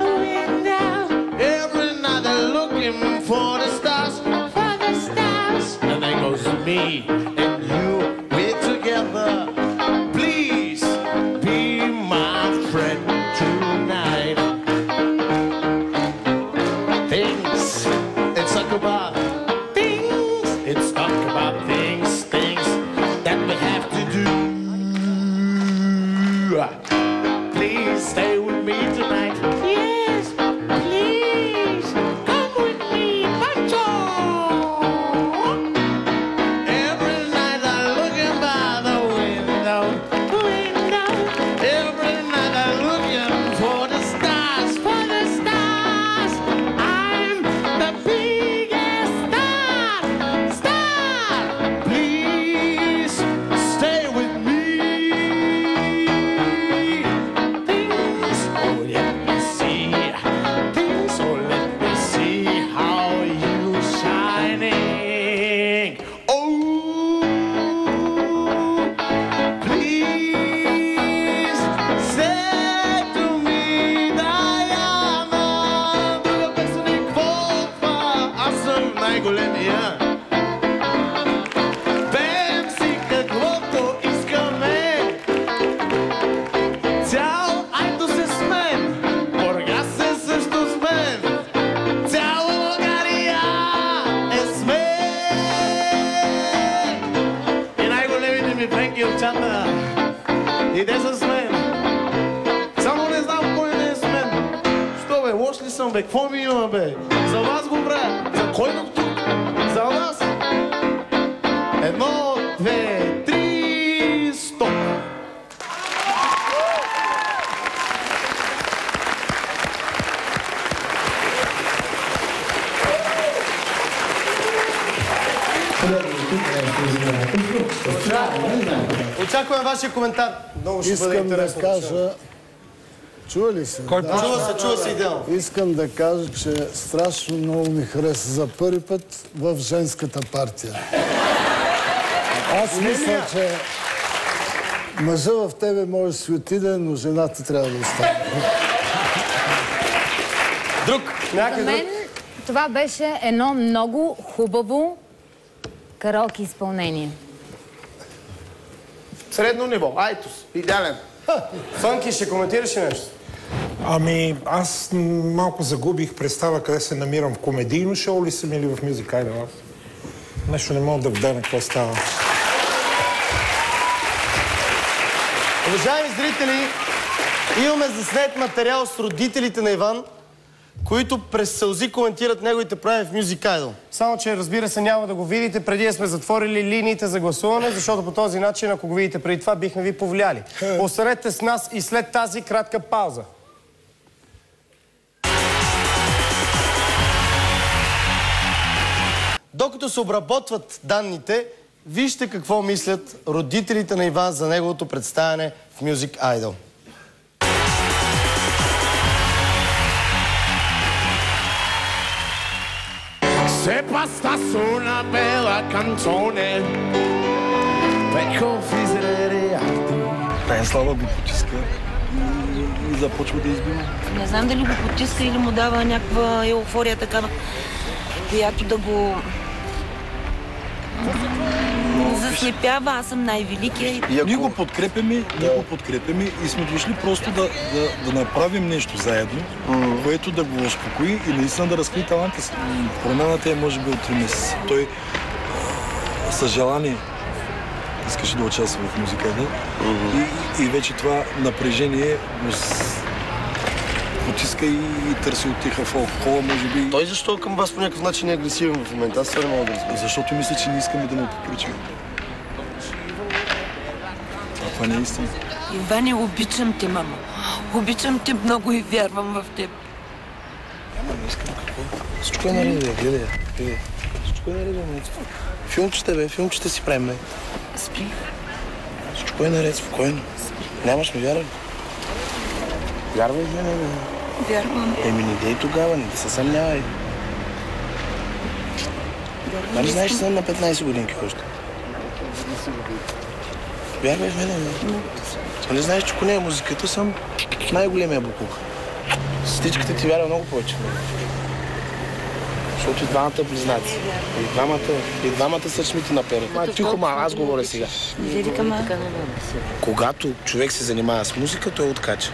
Every night I'm looking for the stars, for the stars. And there goes me and you, we're together. Please be my friend tonight. Things, it's talk about things, it's talk about things, things that we have to do. Please stay with me tonight. Yes, please come with me, Pancho. Every night I'm looking by the window, window. Every night I'm looking for the stars, for the stars. I'm the biggest star, star. Please stay with me. Things, oh let me see. Things, oh let me see how you shining. Oh, please say to me, Diana, друга песен и какво това? Аз съм най-големия. Пеем си каквото искаме. Цял Айтос е с мен, Бургас е също с мен, цяла България е с мен. И най-големите ми френки овчата, и те са с мен. Само не знам кой не е с мен. Що бе, лош ли съм бе, какво ми има бе? За вас го правя, за кой друг тук? За вас. Едно, две, три, стоп! Очаквам вашия коментар. Много ще бъде Искам да интересно. кажа Чува ли се? Кой да. Чува се, чува се идеално. Искам да кажа, че страшно много ми хареса за първи път в женската партия. Аз мисля, че мъжа в тебе може да си отиде, но жената трябва да остане. Друг, За мен това беше едно много хубаво караоке изпълнение. Средно ниво, айтос, идеален. Фънки, ще коментираш ли нещо? Ами, аз малко загубих представа къде се намирам, в комедийно шоу ли съм или в Music Idol. Нещо не мога да вдана какво става. Уважаеми зрители, имаме заснет материал с родителите на Иван, които през сълзи коментират неговите прояви в Music Idol. Само че, разбира се, няма да го видите, преди да сме затворили линиите за гласуване, защото по този начин, ако го видите преди това, бихме ви повлияли. Останете с нас и след тази кратка пауза. Докато се обработват данните, вижте какво мислят родителите на Иван за неговото представяне в Music Idol. Se basta su una bella canzone per configgere arti. Тая слава го потиска и, и започва да избива. Не знам дали го потиска или му дава някаква еуфория такава, която да го заслепява. Аз съм най-великия. И ако... Ние го подкрепяме, ние го подкрепяме и сме дошли просто да, да, да направим нещо заедно, mm. което да го успокои и наистина да разкрие таланта си. Промяната е може би от три месеца. Той със желание искаше да участва в музиката mm-hmm. и, и вече това напрежение го потиска и, и търси отиха в алкохола, може би. Той защо към вас по някакъв начин е агресивен в момента? Аз това не мога да разбера. Защото мисля, че не искаме да му попричаме. А това не е истина. Иване, обичам те, мамо. Обичам те много и вярвам в теб. Ама не искам какво. Всичко е наред, гледай, гледай. Всичко е наред, филмчета, бе, филмчета си правим, бе. Спи. Всичко е наред, спокойно. Нямаш ми вяра ли? Вярвай в мене, бе. Вярвам. Еми, не дей тогава, не да се съмнявай. Нали знаеш, че съм на петнайсет годинки още? Вярвай в мене, бе. Нали знаеш, че ако не е музиката, съм най-големия буклук. Стичката ти вярва много повече в мен. Защото и двамата близнаци. И двамата, и двамата сърчмите наперат. Ма, тихо, ма, аз говоря сега. Когато човек се занимава с музика, той откача.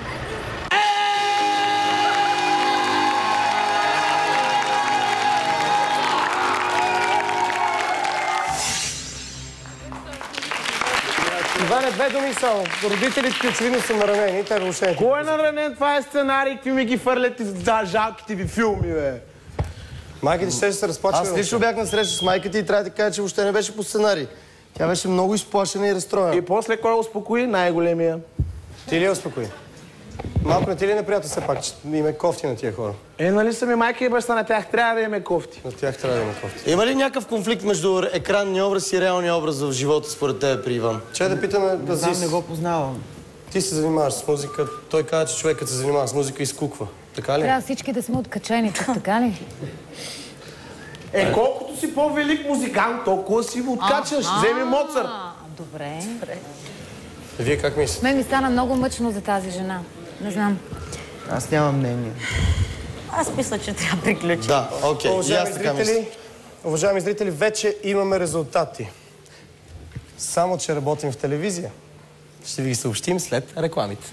Иване, две думи само. Родителите очевидно са наранени, те въобще. Кой е наранен? Това е сценарий, какви ми ги фърляте в жалките ви филми, бе. Майка ти ще се разплачва. Аз лично бях на среща с майка ти и трябва да ти кажа, че въобще не беше по сценарий. Тя беше много изплашена и разстроена. И после кой успокои? Най-големия. Ти ли я успокои? Малко не ти ли е неприятно все пак, че им е кофти на тия хора? Е, нали са ми майка и баща, на тях трябва да им е кофти. На тях трябва да им е кофти. Има ли някакъв конфликт между екранния образ и реалния образ в живота според тебе при Иван? Че да питаме да знам, не го познавам. Ти се занимаваш с музика, той каза, че човекът се занимава с музика и скуква. Така ли? Трябва всички да сме откачени, така ли? Е, колкото си по-велик музикант, толкова си го откачаш. Вземи Моцарт. Добре. Вие как мислите? Мен ми стана много мъчно за тази жена. Не знам. Аз нямам мнение. Аз мисля, че трябва да приключим. Да, окей. Okay. Уважаеми зрители, уважаеми зрители, вече имаме резултати. Само, че работим в телевизия. Ще ви ги съобщим след рекламите.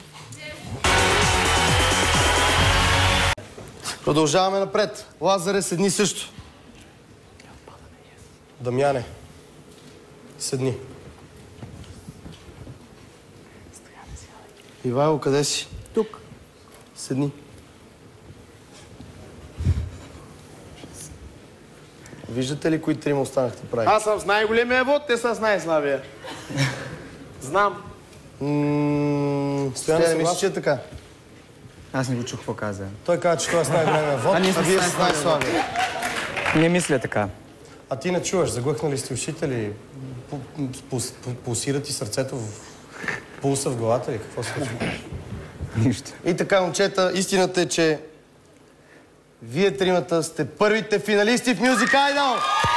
Продължаваме напред. Лазаре, седни също. Дамяне, седни. Ивайло, къде си? Тук. Седни. Виждате ли кои трима останахте прави? Аз съм с най-големия вод, те са с най-слабия. Знам. Стояне, не мисля, че е така. Аз не го чух какво каза. Той каза, че това е с най-големия вод, а, а вие с най-слабия. Не мисля така. А ти не чуваш, заглъхнали сте ушите ли? Пулсира ти сърцето в пулса в главата ли? Какво се случва? Нищо. И така, момчета, истината е, че вие тримата сте първите финалисти в Music Idol!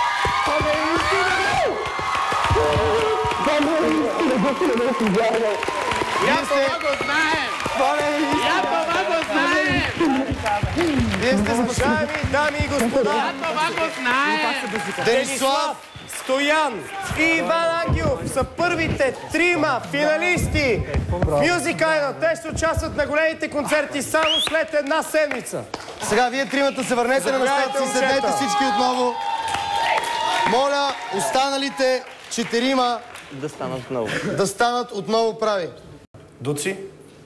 Я това го знаем! Я това го знаем! Вие сте слушаеми, дами и господа! Я това го знаем! Денислав, Стоян и Иван Ангелов са първите трима финалисти в Music Idol. Те ще участват на големите концерти само след една седмица. Сега вие тримата се върнете на местата си, седнете всички отново. Моля останалите четирима да станат отново. Да станат отново прави. Дуци?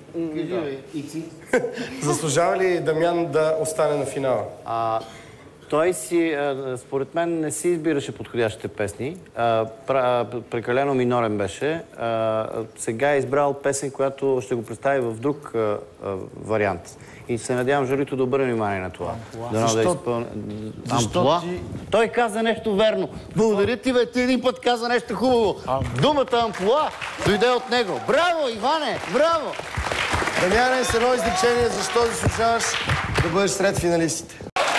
Заслужава ли Дамян да остане на финала? А, той си, според мен, не си избираше подходящите песни. А, прекалено минорен беше. А, сега е избрал песен, която ще го представи в друг а, а, вариант. И се надявам журито да обърне внимание на това. Да Защо? да изпълня... Защо ти... Той каза нещо верно. Благодаря ти, бе, ти един път каза нещо хубаво. Думата амплоа дойде от него. Браво, Иване! Браво! Дамяне, с едно изречение, защо заслужаваш да бъдеш сред финалистите?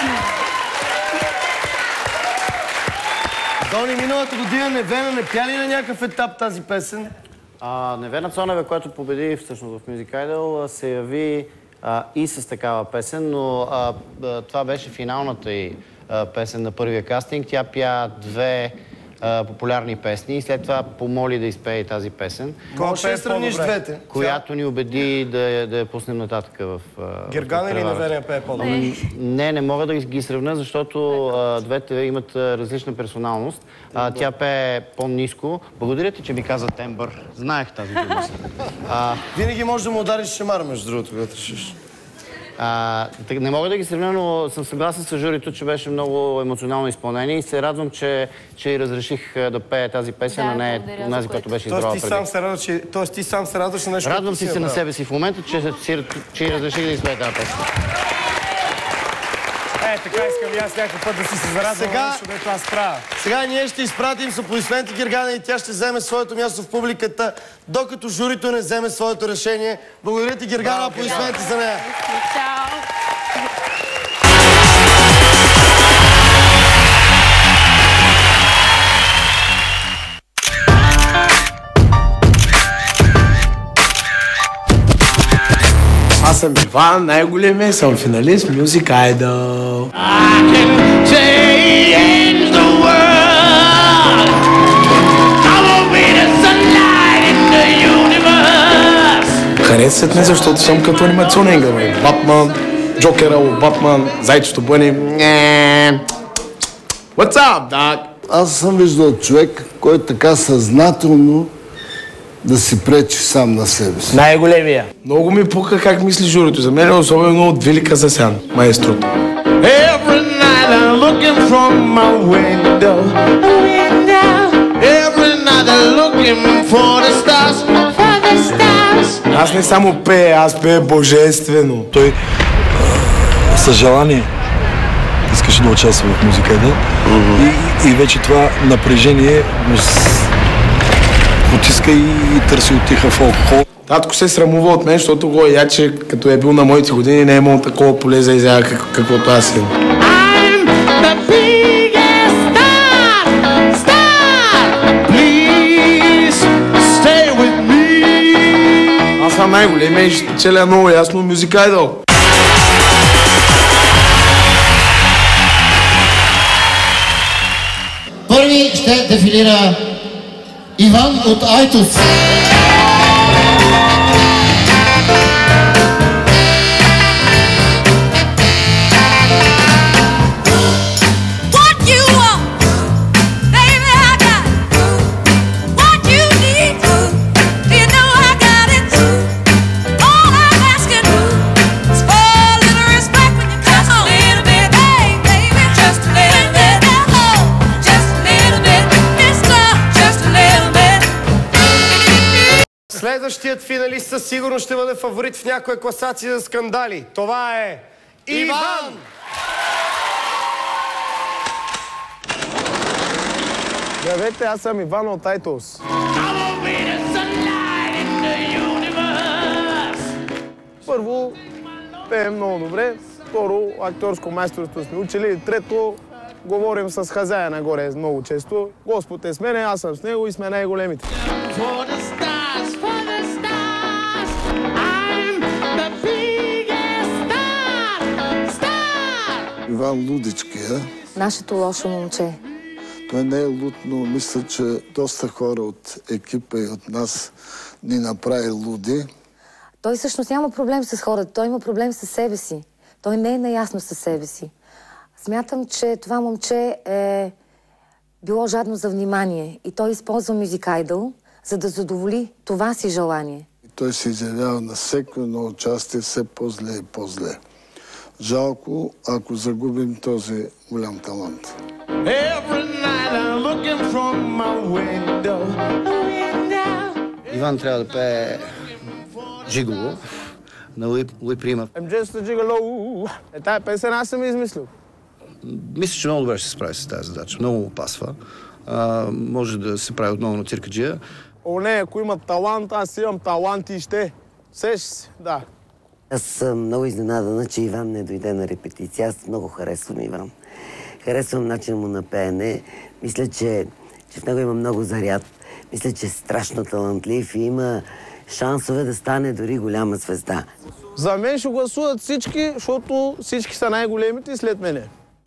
Дони, миналата година Невена не пя ли на някакъв етап тази песен? А, Невена Цонева, която победи всъщност в Music Idol, се яви а, и с такава песен, но а, а, това беше финалната й а, песен на първия кастинг. Тя пя две а, популярни песни и след това помоли да изпее тази песен. Може да сравниш двете? Която ни убеди да, я- да я пуснем нататък в... а, Гергана в или преварата. Невена пее по-добре? М, Не, не мога да ги сравня, защото а, двете имат а, различна персоналност. А, тя пее по-ниско. Благодаря ти, че ми каза тембър. Знаех тази дума. А, Винаги можеш да му удариш шамар, между другото, когато решиш. а, так- не мога да ги сравня, но съм съгласен с журито, че беше много емоционално изпълнение и се радвам, че, че и разреших а, да пее тази песен, Да, а не благодаря за тази, което. която беше Тоест избрала ти преди. сам се радваш, че- тоест ти сам се радваш на нещо, Радвам което си си се на направил. себе си в момента, че, че, че и разреших да изпее тази песен. Е, така искам и аз някакъв път да си се зарадвам, Сега- нещо, дето аз правя. Сега ние ще изпратим с аплодисменти Гергана и тя ще вземе своето място в публиката, докато журито не вземе своето решение. Благодаря ти, Гергана, аплодисменти за нея. Аз съм Иван, най-големия, съм финалист в Music Idol. Change the world. I will be the sunlight in the universe. Харесват ме, защото съм като анимационен герой. Батман, Джокера от Батман, Зайчето Бъни. What's up, dog? Аз съм виждал човек, който така съзнателно да си пречи сам на себе си. Най-големия. Много ми пука как мисли журито. За мен е особено от Вили Казасян, маестрото. Every night I'm looking from my window. Every night I'm looking for the stars. For the stars. Аз не само пея, аз пея божествено. Той а, със желание искаше да участва в Music Idol и, и вече това напрежение го с- потиска и, и търси отиха в алкохол. Татко се срамува от мен, защото го я, че като е бил на моите години, не е имал такова поле за изява, как, каквото аз имам. The biggest star, star. Please stay with me. Аз съм най-големия и ще спечеля много ясно Music Idol. Първи ще дефилира Иван от Айтос. What you want, baby, I got it. What you need, you know I got it. All I'm asking is for a little respect when you come home. Just a little bit, hey, baby, just a little bit. Hello, just a little bit, mister, just a little bit. Следващият финалист със сигурност ще бъде фаворит в някоя класация за скандали. Това е Иван! Здравейте, аз съм Иван от Айтос. Първо, пеем много добре. Второ, актьорско майсторство сме учили. Трето, говорим с хазяя нагоре много често. Господ е с мене, аз съм с него и сме най-големите. Иван Лудичкия. Нашето лошо момче. Той не е луд, но мисля, че доста хора от екипа и от нас ни направи луди. Той всъщност няма проблем с хората, той има проблем с себе си. Той не е наясно със себе си. Смятам, че това момче е било жадно за внимание и той използва Music Idol, за да задоволи това си желание. И той се изявява на всеки едно участие все по-зле и по-зле. Жалко, ако загубим този голям талант. Иван трябва да пее Джиголо на Луи, Луи Прима. I'm just a gigolo. Е, тая песен аз съм измислил. Мисля, че много добре ще се справи с тази задача. Много му пасва. А, може да се прави отново на циркаджия. О, не, ако имат талант, аз имам талант и ще. Сеш си, да. Аз съм много изненадана, че Иван не дойде на репетиция. Аз много харесвам Иван. Харесвам начин му на пеене. Мисля, че, че в него има много заряд. Мисля, че е страшно талантлив и има шансове да стане дори голяма звезда. За мен ще гласуват всички, защото всички са най-големите след мене.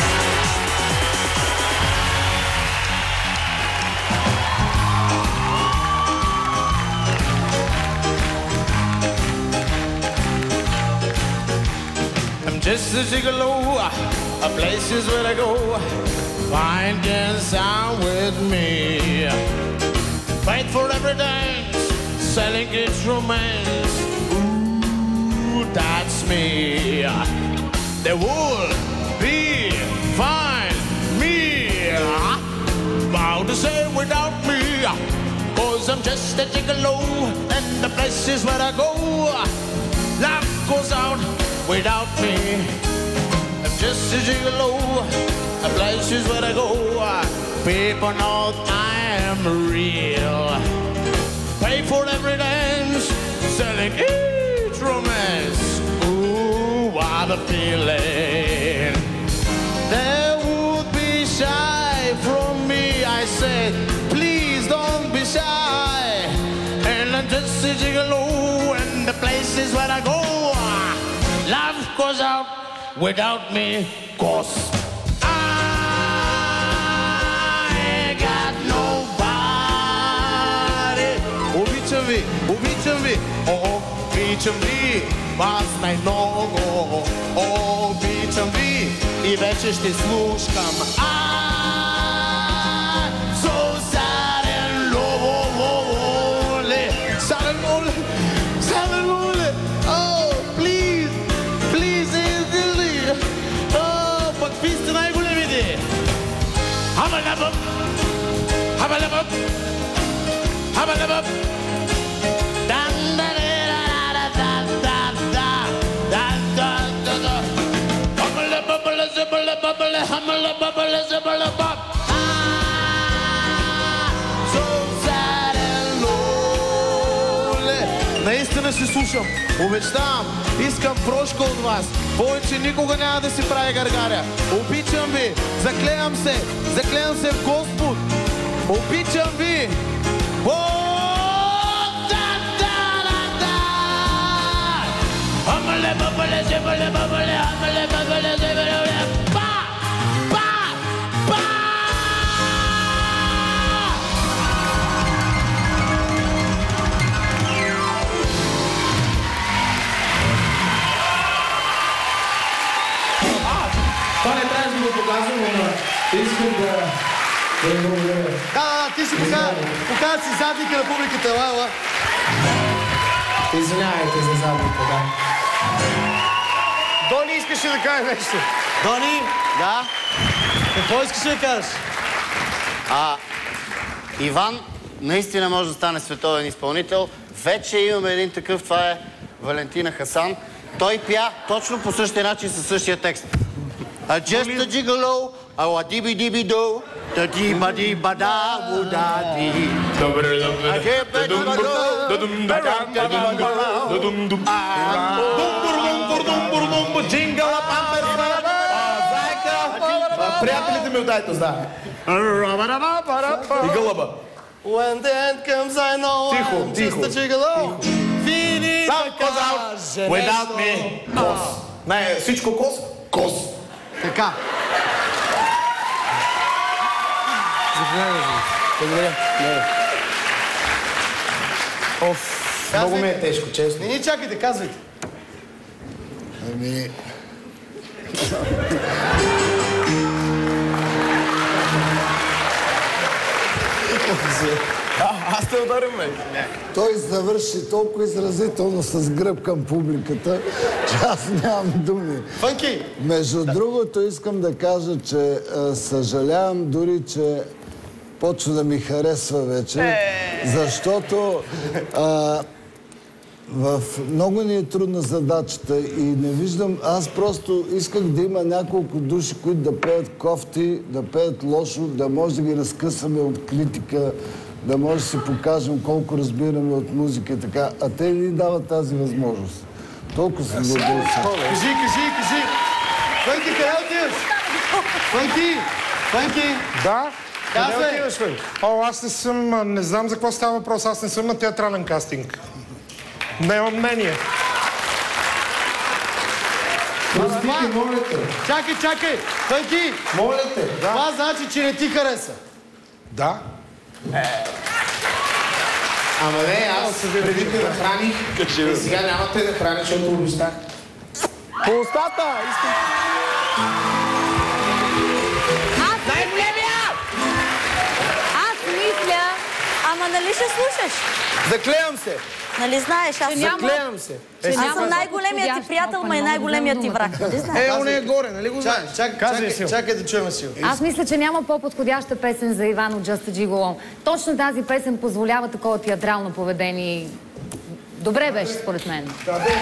Just a gigolo, a place is where I go. Find can sound with me. Fight for every dance, selling its romance. Ooh, that's me. They would be fine me. Bow to say without me. Cause I'm just a gigolo, and the place is where I go. Life goes out without me. I'm just a gigolo, a place is where I go. People know I am real. Pay for every dance, selling each romance. Ooh, what a feeling. They would be shy from me, I said, please don't be shy. And I'm just a gigolo, and the place is where I go. Love goes out without me, cause I got nobody. Обичам ви, обичам ви, обичам ви, вас най-много. Обичам ви и вече ще слушкам. I so sad and lonely, sad and lonely, sad and lonely. Oh, please. Пък ви сте най-големите! Хаба-лабъб! Хаба-лабъб! Хаба-лабъб! Дан-да-да-да-да-да-да-да-да-да! Хаба-лабъб-лазъбъл-лабъбъл, хаба-лабъбъл-лазъбъл-лабъб! Наистина ще слушам. Обещавам. Искам прошка от вас. Повече никога няма да си прави гаргаря. Обичам ви. Заклеям се. Заклеям се в Господ. Обичам ви. Амале, бабале, зебале, бабале, амале, бабале, зебале, ба! Ба! Ба! Това не трябва да го показвам, но искам да... Да, ти си покажа си задника на публиката, Лайла. Извинявайте за задника, да. Дони искаше да каже нещо. Дони? Да? Какво искаш да кажеш? А, Иван наистина може да стане световен изпълнител. Вече имаме един такъв, това е Валентина Хасан. Той пя точно по същия начин със същия текст. A just a gigolo, a dibi-dibi-do, da di-ba-di-ba-da-wo-da-di. A джингъла, памперса, зайка, приятелите ми от Айтос, да. И гълъба. When the end comes, I know Тихо, I'm тихо, just a gigolo. Фини така, Without me, кос. Не, всичко кос, кос. Така. Благодаря. Оф, много ми е тежко, честно. Не ни чакайте, казвайте. Ами... А, аз те ударим, бе. Той завърши толкова изразително с гръб към публиката, че аз нямам думи. Фънки! Между другото, искам да кажа, че а, съжалявам дори, че почва да ми харесва вече, защото а, в много ни е трудна задачата и не виждам, аз просто исках да има няколко души, които да пеят кофти, да пеят лошо, да може да ги разкъсаме от критика, да може да си покажем колко разбираме от музика и така, а те ни дават тази възможност. Толкова съм благодарен. Кажи, кажи, кажи. Фънки, къде отиваш? Фънки, Фънки. Да? Казвай. Къде отиваш, бе? О, аз не съм, не знам за какво става въпрос, аз не съм на театрален кастинг. Нямам мнение. Простите, моля те. Чакай, чакай. Фънки. Моля те. Да. Това значи, че не ти хареса. Да. Ама не, аз преди те да храних, и сега няма те да храня, защото обещах. По устата! Искам... Най-големия! Аз мисля, ама нали ще слушаш? Заклеям се! Нали знаеш, аз Заклеям се! Аз съм най-големият ти приятел, ма и най-големият ти враг. Нали знаеш? Е, он е горе, нали го знаеш? Чакай, чакай да чуем Сил. Аз мисля, че няма по-подходяща песен за Иван от Just a Gigolo. Точно тази песен позволява такова театрално поведение. Добре беше, според мен.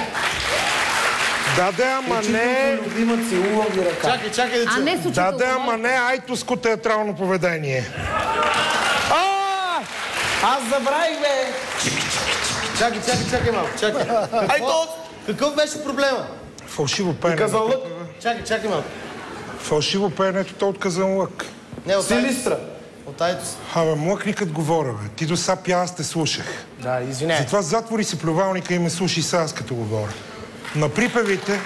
Да, да, ама не... Любима целувам ви ръка. Чакай, чакай да чуем. Да, да, ама не айтоско театрално поведение. Аз забравих, бе! Чакай, чакай, чакай малко, чакай. Айтос! Какъв беше проблема? Фалшиво пеене. Казанлък. Чакай, чакай малко. Фалшиво пеенето, то от Казанлък. Не, от Силистра. От Айтос. Абе, млъкникът говоря, бе. Ти до са пя, аз те слушах. Да, извиняй. Затова затвори си плювалника и ме слушай са аз като говоря. На припевите...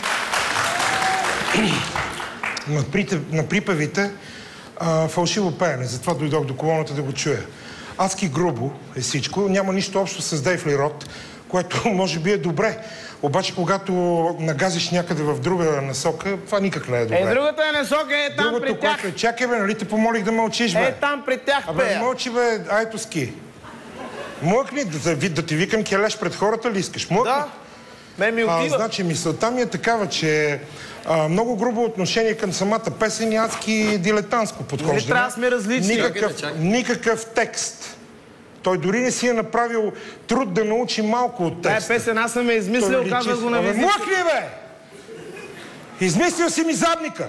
на, прите... на припевите а, фалшиво пеене. Затова дойдох до колоната да го чуя. Адски грубо е всичко. Няма нищо общо с Дейв Ли Рот, което може би е добре. Обаче, когато нагазиш някъде в друга насока, това никак не е добре. Е, другата насока е там Другото, при тях. което е, чакай, бе, нали те помолих да мълчиш, бе? Е, там при тях, Абе, пея. мълчи, бе, айтоски. Млъкни, да, да, да ти викам келеш пред хората ли искаш? Млъкни. Да, мен ми отива. А, значи, мисълта ми е такава, че а, много грубо отношение към самата песен и адски дилетантско подхождане. Не трябва да сме различни. Никакъв, никакъв текст. Той дори не си е направил труд да научи малко от текста. Тая песен аз съм я измислил, казва го на Абе, визит. млъкни, бе! Измислил си ми задника!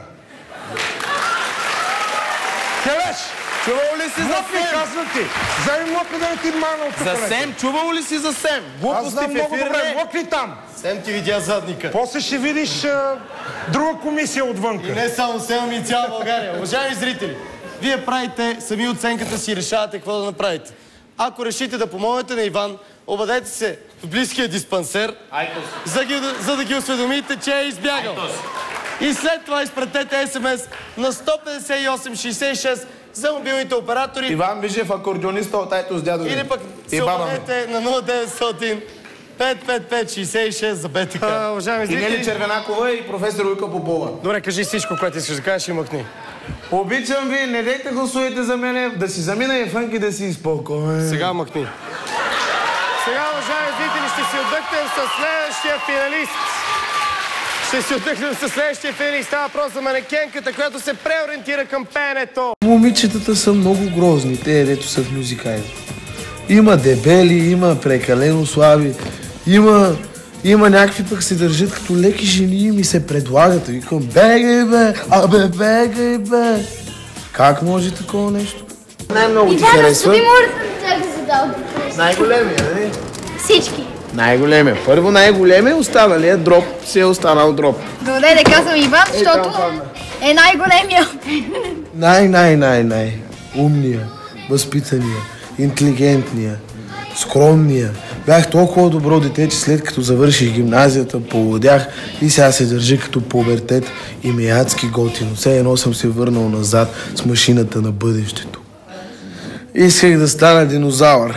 Келеш! Чувал ли си за Млъкни, Сем? казвам ти! Вземи млъкни да не ти мана от тук. За Сем? Чувал ли си за Сем? Глупости Аз знам в много ефир, добре. не. Млъкни там! Сем ти видя задника. После ще видиш а, друга комисия отвънка. И не само Сем, ами и цяла България. Уважаеми зрители, вие правите сами оценката си и решавате какво да направите. Ако решите да помогнете на Иван, обадете се в близкия диспансер, за, ги, за да ги осведомите, че е избягал. И след това изпратете ес ем ес на сто петдесет и осем шейсет и шест за мобилните оператори. Иван Бижев, акордеониста от Айтос дядо. Или пък се обадете на нула деветстотин пет пет пет шейсет и шест за БТК. Уважаеми И Нели зрители... Червенакова и професор Уйка Попова. Добре, кажи всичко, което искаш да кажеш и мъкни. Обичам ви, не дейте гласувайте за мене, да си замина и Фънки да си спокоен. Сега мъкни. Сега, уважаеми зрители, ще си отдъхнем с следващия финалист. Ще си отдъхнем с следващия финалист. Става въпрос за манекенката, която се преориентира към пеенето. Момичетата са много грозни, те дето са в мюзикали. Има дебели, има прекалено слаби, има, има някакви пък се държат като леки жени и ми се предлагат. И викам, бегай бе, абе бегай бе. Как може такова нещо? Най-много ти Иван, харесва? Иван, може да съм тях да задал въпрос. Най-големия, нали? Всички. Най-големия. Първо най-големия, останалия дроп си е останал дроп. Добре, да казвам Иван, защото е най-големия. Най-най-най-най. Умния, възпитания, интелигентния, скромния. Бях толкова добро дете, че след като завърших гимназията, повладях и сега се държи като пубертет и ми е адски готино. Все едно съм се върнал назад с машината на бъдещето. Исках да стана динозавър.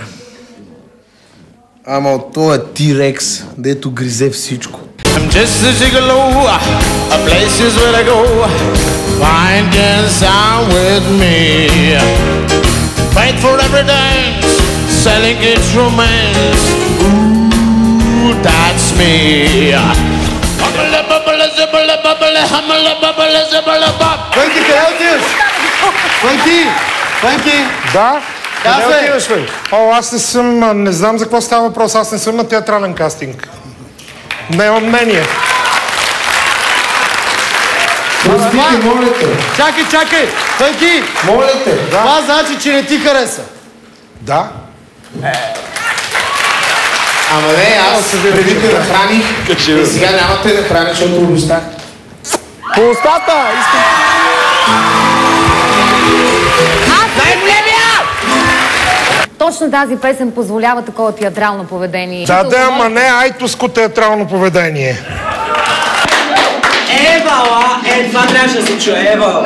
Ама от този T-Rex, дето гризе всичко. I'm just a gigolo, a places where I go. Find and sound with me. Fight for every dance, selling its romance. Ooh, that's me. Bubble, bubble, zibble, bubble, humble, bubble, zibble, bub. Фънки, къде отиваш? Фънки! Фънки! Да? Казвай! Къде отиваш, бе? О, аз не съм, не знам за какво става въпрос, аз не съм на театрален кастинг. Нямам мнение. Пустите, моля те. Чакай, чакай! Фънки! Моля те. Да. Това значи, че не ти хареса. Да. Ама не, аз преди те да храних и сега няма те да храня, защото обещах. По устата! Искам... Точно тази песен позволява такова театрално поведение. Да, да, ама не айтоско театрално поведение. Евала! Е, това трябваше да се чуе. Евала!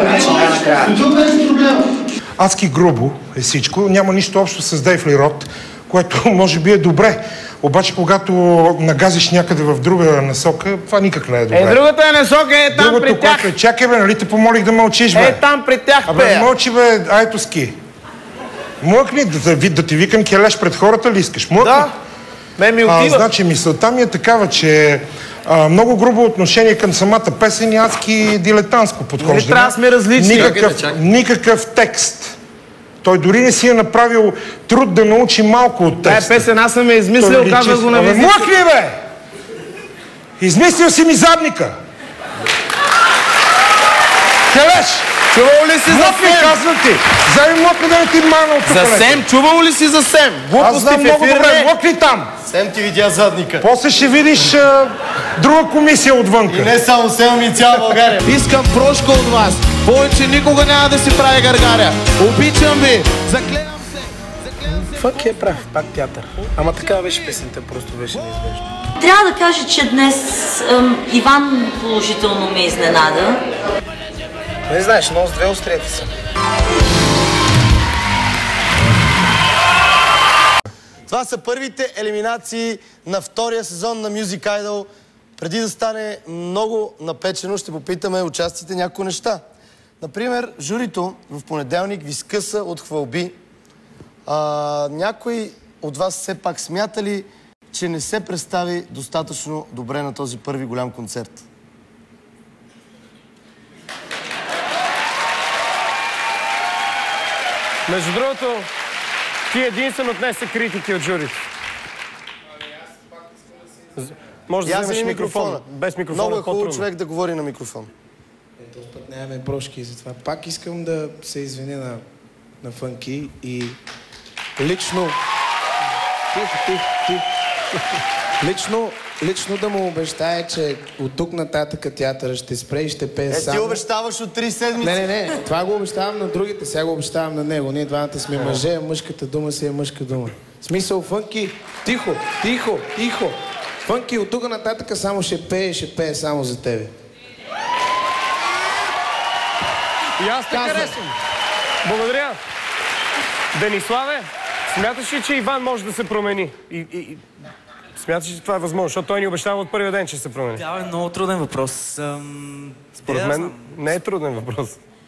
Адски грубо е всичко. Няма нищо общо с Дейв Ли Рот, което може би е добре. Обаче, когато нагазиш някъде в друга насока, това никак не е добре. Е, другата насока е там Другото, при тях. което е, чакай бе, нали те помолих да мълчиш, бе? Е, там при тях, Абе, пея. мълчи, бе, айтоски. Млъкни, да, да, да ти викам келеш пред хората ли искаш? Млъкни. Да, ме ми отива. А, значи, мисълта ми е такава, че а, много грубо отношение към самата песен и адски дилетантско подхождане. Не трябва да сме различни. Никакъв, Чакай, чакай. никакъв текст. Той дори не си е направил труд да научи малко от текста. Тая песен аз съм я измислил, казвах го на Абе, визитка. млъкни, бе! Измислил си ми задника! Келеш! Чувал ли си за Млъкни, Сем? казвам ти! Вземи млъкни да не ти мана от тук. За Сем? Чувал ли си за Сем? Аз Глупости знам в много ефир добре. не. Млъкни там! Сем ти видя задника. После ще видиш а, друга комисия отвънка. И не само Сем, ами цяла България. Искам прошка от вас. Повече никога няма да си прави гаргаря. Обичам ви. Заклевам се. Фънки е прав, пак театър. Ама такава беше песента, просто беше неизбежно. Трябва да кажа, че днес ем, Иван положително ме изненада. Не знаеш, но с две острията съм. Това са първите елиминации на втория сезон на Music Idol. Преди да стане много напечено, ще попитаме участите някои неща. Например, журито в понеделник ви скъса от хвалби. А, някой от вас все пак смята ли, че не се представи достатъчно добре на този първи голям концерт? Между другото, ти единствен отнесе критики от журито. Може да Я вземеш вземи микрофона. микрофона. Без микрофона Много е е хубаво по-трудно. човек да говори на микрофон. Е, този път нямаме брошки, затова пак искам да се извиня на, на Фънки и лично... Тихо, тихо, тихо. Лично, лично да му обещая, че от тук нататък театъра ще спре и ще пее Е, само... ти обещаваш от три седмици. Не, не, не. Това го обещавам на другите, сега го обещавам на него. Ние двамата сме мъже, а мъжката дума си е мъжка дума. В смисъл, Фънки, тихо, тихо, тихо. Фънки, от тук нататък само ще пее, ще пее само за тебе. И аз те харесвам. Благодаря. Дениславе, смяташ ли, че Иван може да се промени? И, и, и... Смяташ ли, че това е възможно? Защото той ни обещава от първия ден, че ще се промени. Това е много труден въпрос. Ам... Според мен не е труден въпрос.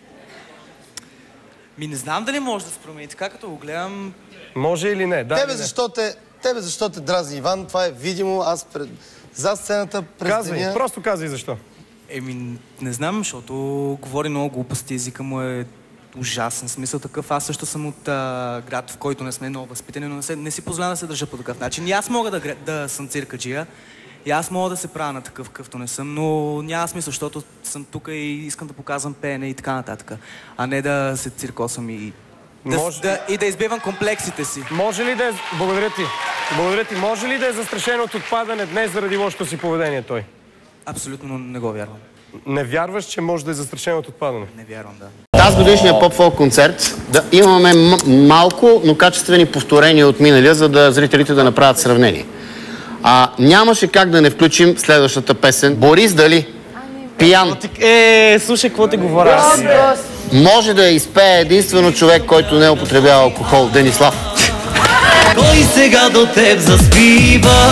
Ми не знам дали може да се промени. Така като го гледам... Може или не? Да, Тебе или не? защо те, тебе защо те дразни Иван? Това е видимо. Аз пред... за сцената през Казвай, деня... просто казвай защо. Еми, не знам, защото говори много глупости, езика му е ужасен. Смисъл такъв. Аз също съм от а, град, в който не сме много възпитани, но не, се, не си позволявам да се държа по такъв начин. И аз мога да, гре- да съм циркаджия, и аз мога да се правя на такъв, какъвто не съм, но няма смисъл, защото съм тук и искам да показвам пеене и така нататък. А не да се циркосам и Да, Може- да, и да избивам комплексите си. Може ли да е... Благодаря ти. Благодаря ти. Може ли да е застрашен от отпадане днес заради лошото си поведение той? Абсолютно не го вярвам. Не вярваш, че може да е застрашен от отпадане? Не вярвам, да. Тази годишния поп-фолк концерт да имаме м- малко, но качествени повторения от миналия, за да зрителите да направят сравнение. А, нямаше как да не включим следващата песен. Борис Дали. Пиян. Е, слушай, какво ти говоря аз? Може да изпее единствено човек, който не употребява алкохол. Денислав. Кой сега до теб заспива?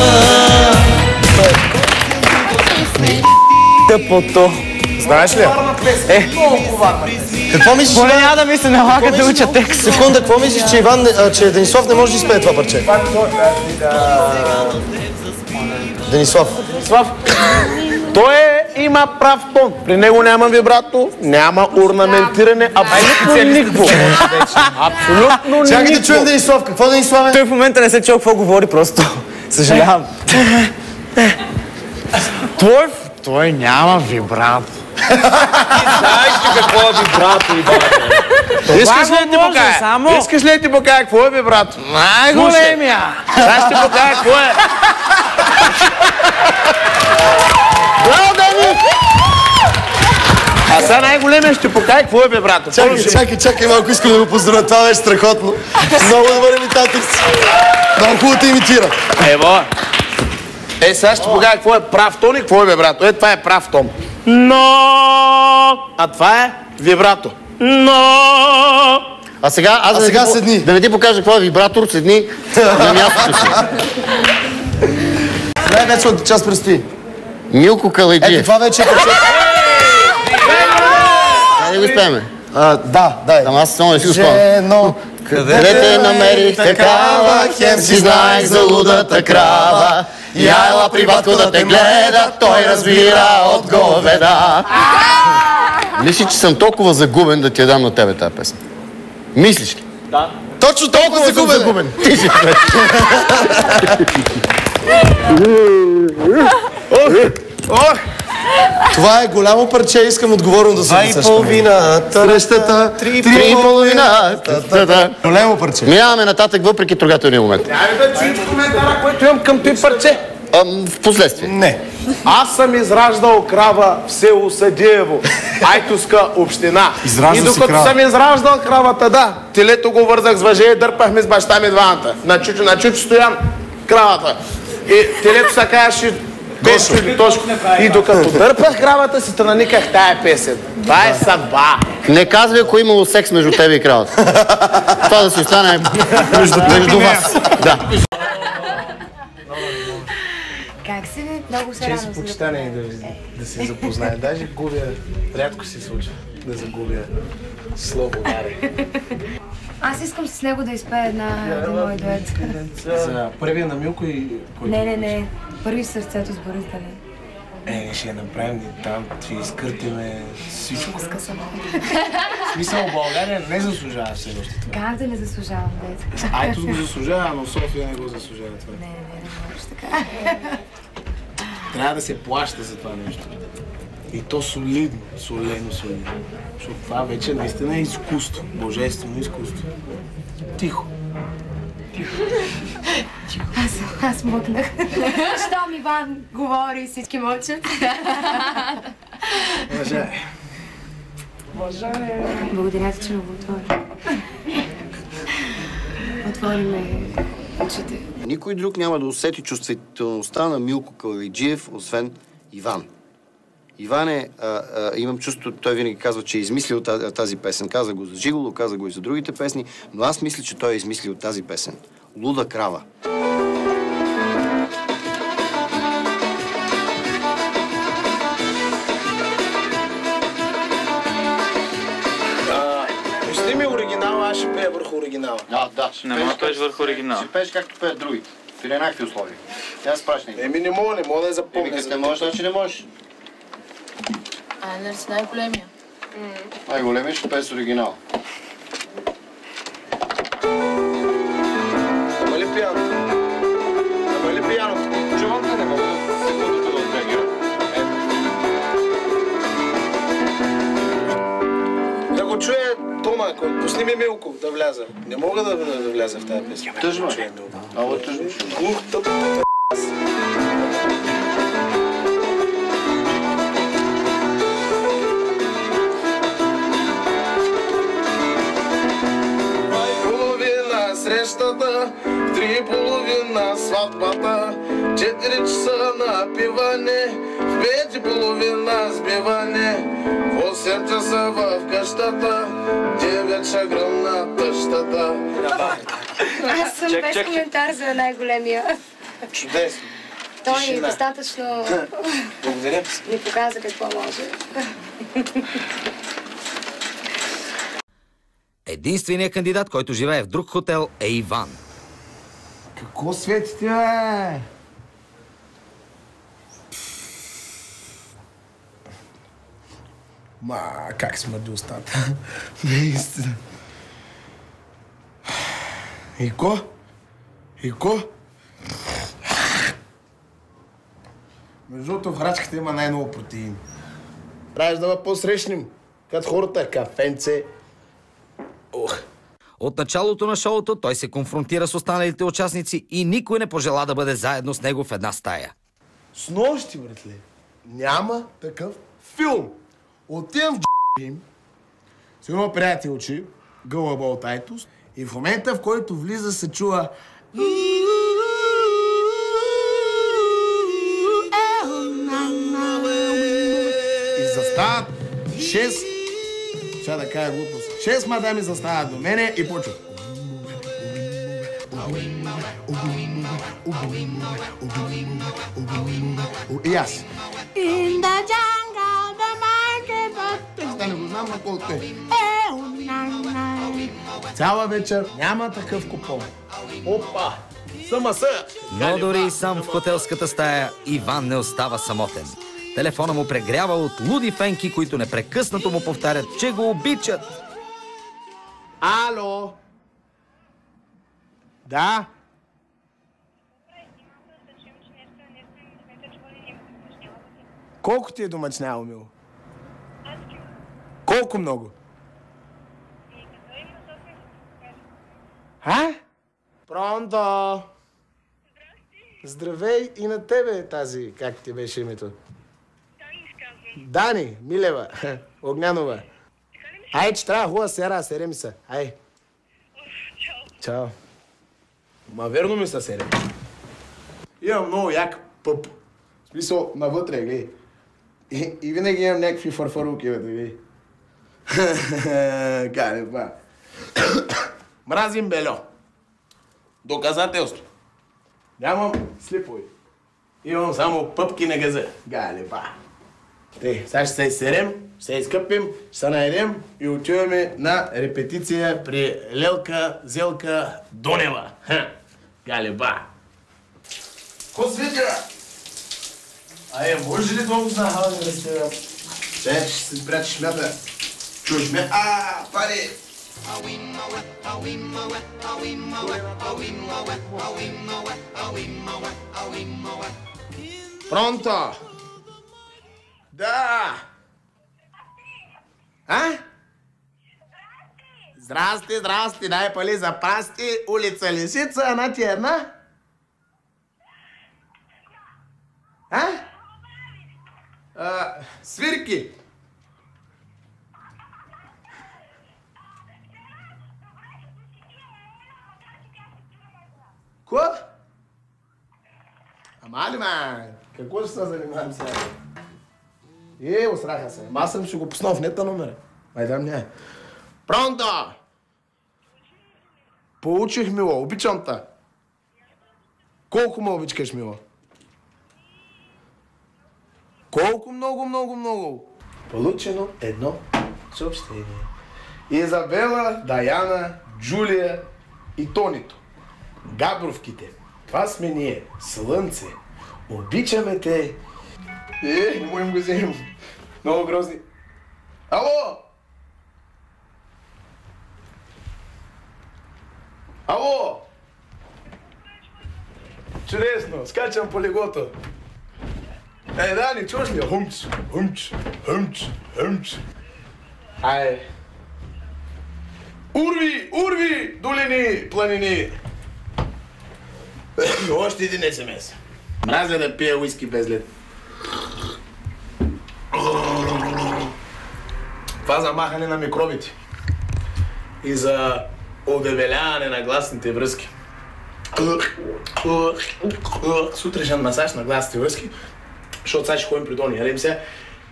Тъпото. Знаеш ли? Е, Какво мислиш? поне няма да ми се налага да уча текст. Секунда, какво мислиш, че, Иван, а, че Денислав не може да изпее това парче? Денислав. Денислав. Той е, има прав тон. При него няма вибрато, няма орнаментиране, абсолютно никакво. Абсолютно никакво. Чакай да чуем Денислав. Какво Денислав е? Той в момента не се чува какво говори просто. Съжалявам. Той, той няма вибрато. Знаеш ли какво е вибрато, Иван? Искаш ли да ти покая? само. Искаш ли да ти покая какво е вибрато? Най-големия. Сега ще ти покая какво е. Браво, Дени! А сега най-големия ще покая какво е вибрато. Чакай, чакай, чакай малко, искам да го поздравя. Това беше страхотно. Много добър имитатор си. Много хубаво те имитира. Ево. Е, сега ще покая какво е прав тон и какво е вибрато. Е, това е прав тон. Но! А това е вибрато. Но! А сега, аз А да, сега не ти, седни. да не ти покажа какво е вибратор, седни на мястото си. Най-вече част предстои. Милко Ето, Калайджиев. това вече е парче. Дай да го изпеме. А, да, дай. Ама аз само не си го спомням. Жено, Къде те намерих такава, хем си знаех за лудата крава. Я ела при батко да те гледа, той разбира от говеда. Мислиш, че съм толкова загубен да ти я дам на тебе тази песен? Мислиш ли? Да. Точно толкова съм загубен. загубен. Ти си човек. Ох! Това е голямо парче, искам отговорно да се Два и досещам. половина, Срещата, Три и половина. Голямо парче. Минаваме нататък въпреки трогателния момент. Дай да чуеш коментара, който имам към той парче. Ам, в последствие. Не. Аз съм израждал крава в село Съдиево, Айтоска община. Изражда и си докато крава. съм израждал кравата, да, телето го вързах с въже и дърпахме с баща ми двамата. На Чучо, на Чучо Стоян кравата. И телето се казваше Гошо или Тошко. И докато дърпах кравата си, наниках тая песен. Това е съдба. Не казвай, ако е имало секс между тебе и кравата. Това да си остане между, между вас. Да. Как си ви? Много се Чест радвам. и почитание да, да се запознае. Даже губя, рядко се случва да загубя слово Гари. Аз искам с него да изпея една, един мой дует. За първия на Милко и кой? Не, не, не. Първи в сърцето с Борис Дали. Е, не ще я направим и там, ще изкъртиме всичко. Скъсаме. В смисъл, България не заслужава все още това. Как да не заслужавам, дете? Айтос го заслужава, но София не го заслужава това. Не, не, не можеш така. Трябва да се плаща за това нещо. И то солидно, солено, солидно. Защото това вече наистина е изкуство, божествено изкуство. Тихо. Аз, аз мъкнах. Щом Иван говори, всички мълчат. Уважай. Уважай. Благодаря ти, че ме го отвори. Отвори ме очите. Никой друг няма да усети чувствителността на Милко Калайджиев, освен Иван. Иван е, а, а, имам чувство, той винаги казва, че е измислил тази, тази песен. Каза го за Жиголо, каза го и за другите песни, но аз мисля, че той е измислил тази песен. Луда крава. Пусти ми оригинала, аз ще пея върху оригинала. А, да. Не мога да пееш върху оригинала. Ще пееш както пеят другите. При еднакви условия. Тя спрашни. Еми не мога, не мога да я запомня. Еми, като не можеш, значи не можеш. А, не си най-големия. Най-големия ще пее с оригинал. Намали пияното. Намали пияното. Чувам те, не мога да секундата да отреагира. Да го чуе Тома, кой, пусни ми Милко да вляза. Не мога да, да, да вляза в тази песен. Тъжно е. Ало, тъжно. Глух, тъп, половина срещата, в три половина сватбата, четири часа напиване, в пет и половина сбиване, в осем часа в къщата, девет шаграм на тъщата. Аз съм без коментар за най-големия. Чудесно. Той е достатъчно... Благодаря. Ни показа какво може. Единственият кандидат, който живее в друг хотел, е Иван. Какво свети ти, бе? Ма, как смърди устата? Наистина. Ико? Ико? Между другото, в храчката има най-много протеин. Трябваш да ме посрещнем. Като хората кафенце. Ох. От началото на шоуто той се конфронтира с останалите участници и никой не пожела да бъде заедно с него в една стая. С нощи, братле, няма такъв филм. Отивам в им, с едно приятелче, гълъба от Айтос, и в момента, в който влиза, се чува и застават шест, сега да кажа глупост, шест мадами застават до мене и почват. И аз. In the jungle, the monkey, Текста не го знам на колко е. Цяла вечер няма такъв купон. Опа! Сама са! Но дори и сам в хотелската стая Иван не остава самотен. Телефона му прегрява от луди фенки, които непрекъснато му повтарят, че го обичат. Ало? Да? Колко ти е домачняло, мило? Колко много? А? Пронто! Здравей и на тебе тази, как ти беше името? Дани, Милева, Огнянова. Ай, че трябва хубава сера, серем се. Ай. Чао. Ма верно ми се серем. Имам много як пъп. В смисъл, навътре, гледай. И, и винаги имам някакви фарфаруки, бе, гледай. Кане, ба. Мразим бельо. Доказателство. Нямам слипови. Имам само пъпки на газа. Гале, ба. Те, сега ще се изсерем, ще се изкъпим, ще се наедем и отиваме на репетиция при Лелка Зелка Донева. Гале, ба. Ко свидя? Ай, може ли толкова да хала да разтеля? Че, ще се спря, че шмята. Чуш ме. А, пари! Пронто! Да! А? Здрасти, здрасти, дай пали за пасти, улица Лисица, една ти една? А? А, свирки! Ко? Ама ли, ма? Какво ще се занимавам сега? Е, осраха се. Аз съм ще го пуснал в нета номера. Майдам не. Пронто! Получих, мило. Обичам та. Колко ме обичкаш, мило? Колко много, много, много? Получено едно съобщение. Изабела, Даяна, Джулия и Тонито. Габровките. Това сме ние. Слънце. Обичаме те. Е, не му им го вземем. Много грозни. Ало! Ало! Чудесно, скачам по легото. Е, Дани, чуваш ли? Хумч, хумч, хумч, хумч. Ай. Урви, урви, долини, планини. Още един ес ем ес. Мразя да пия уиски без лед. Това за махане на микробите и за удебеляване на гласните връзки. Сутрешен масаж на гласните връзки, защото сега ще ходим при Тони. Ядем сега.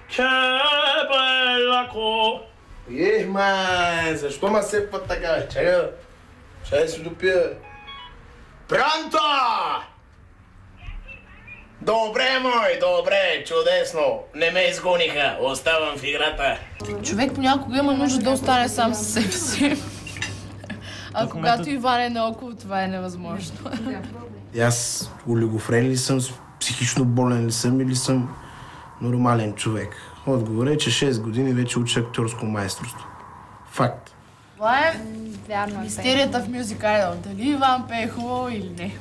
Ех, май, защо ма сепват така? Чакай, чакай да си допия. Пранто! Добре, мой, добре, чудесно. Не ме изгониха, оставам в играта. Човек понякога има нужда да остане сам със себе си. А когато Иван е наоколо, това е невъзможно. И аз олигофрен ли съм, психично болен ли съм или съм нормален човек? Отговор е, че шест години вече уча актьорско майсторство. Факт. Това е мистерията в Music Idol. Дали Иван пее хубаво или не.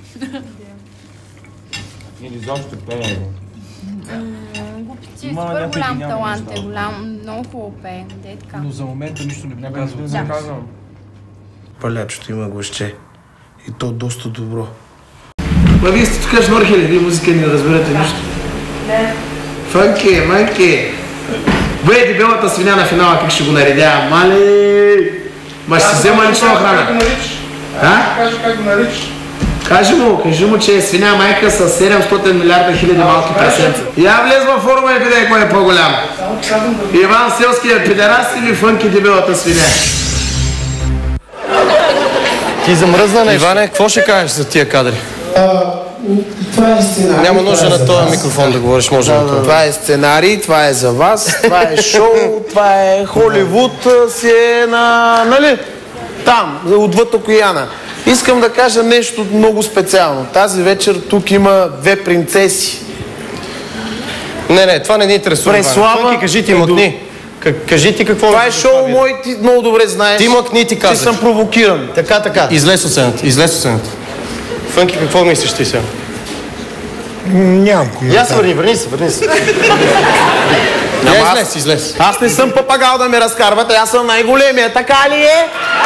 Или защо пее? Глупици, супер голям талант е, голям, много хубаво пее. Де така. Но за момента нищо не показвам. Да. Палячото има гласче. И то доста добро. Ма вие сте тук шнорхели, вие музика не разбирате нищо. Не. Фънки, манки. Бе, дебелата свиня на финала, как ще го наредя? Мали! Ма ще си взема лично охрана. Как го наричаш? А? Кажи как го наричаш. Кажи му, кажи му, че е свиня майка с седемстотин милиарда хиляди малки прасенца. Я влез във форма и видей кой е по-голям. Иван Селския пидерас или Фънки дебелата свиня? Ти замръзна нещо. Иване, какво ще кажеш за тия кадри? Това е сценарий. Няма нужда на този микрофон да говориш, може да, на това. Това е сценарий, това е за вас, това е шоу, това е Холивуд, си е на, нали, там, отвъд океана. Искам да кажа нещо много специално. Тази вечер тук има две принцеси. Не, не, това не ни интересува. Преслава, кажи ти, мъкни. Кажи ти какво... Това е шоу мой, ти много добре знаеш. Ти мъкни, ти казах. Ти съм провокиран. Така, така. Излез от сцената, излез от сцената. Фънки, какво мислиш ти сега? Нямам коментар. Я се върни, върни се, върни се. Я излез, излез. Аз не съм папагал да ме разкарвате, аз съм най-големия, така ли е?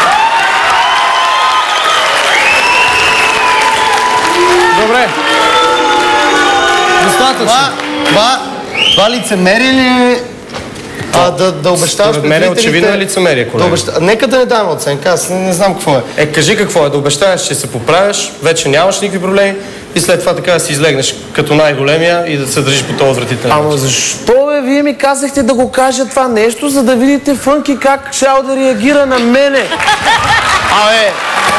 Добре. Достатъчно. Това, това, това лицемерие ли е? А, да, да обещаваш пред мен е очевидно е лицемерие, колега. Да обеща... Нека да не даваме оценка, аз не, не знам какво е. Е, кажи какво е, да обещаеш, че се поправяш, вече нямаш никакви проблеми и след това така да си излегнеш като най-големия и да се държиш по този отвратителен. Ама защо, бе, вие ми казахте да го кажа това нещо, за да видите Фънки как щял да реагира на мене? Абе,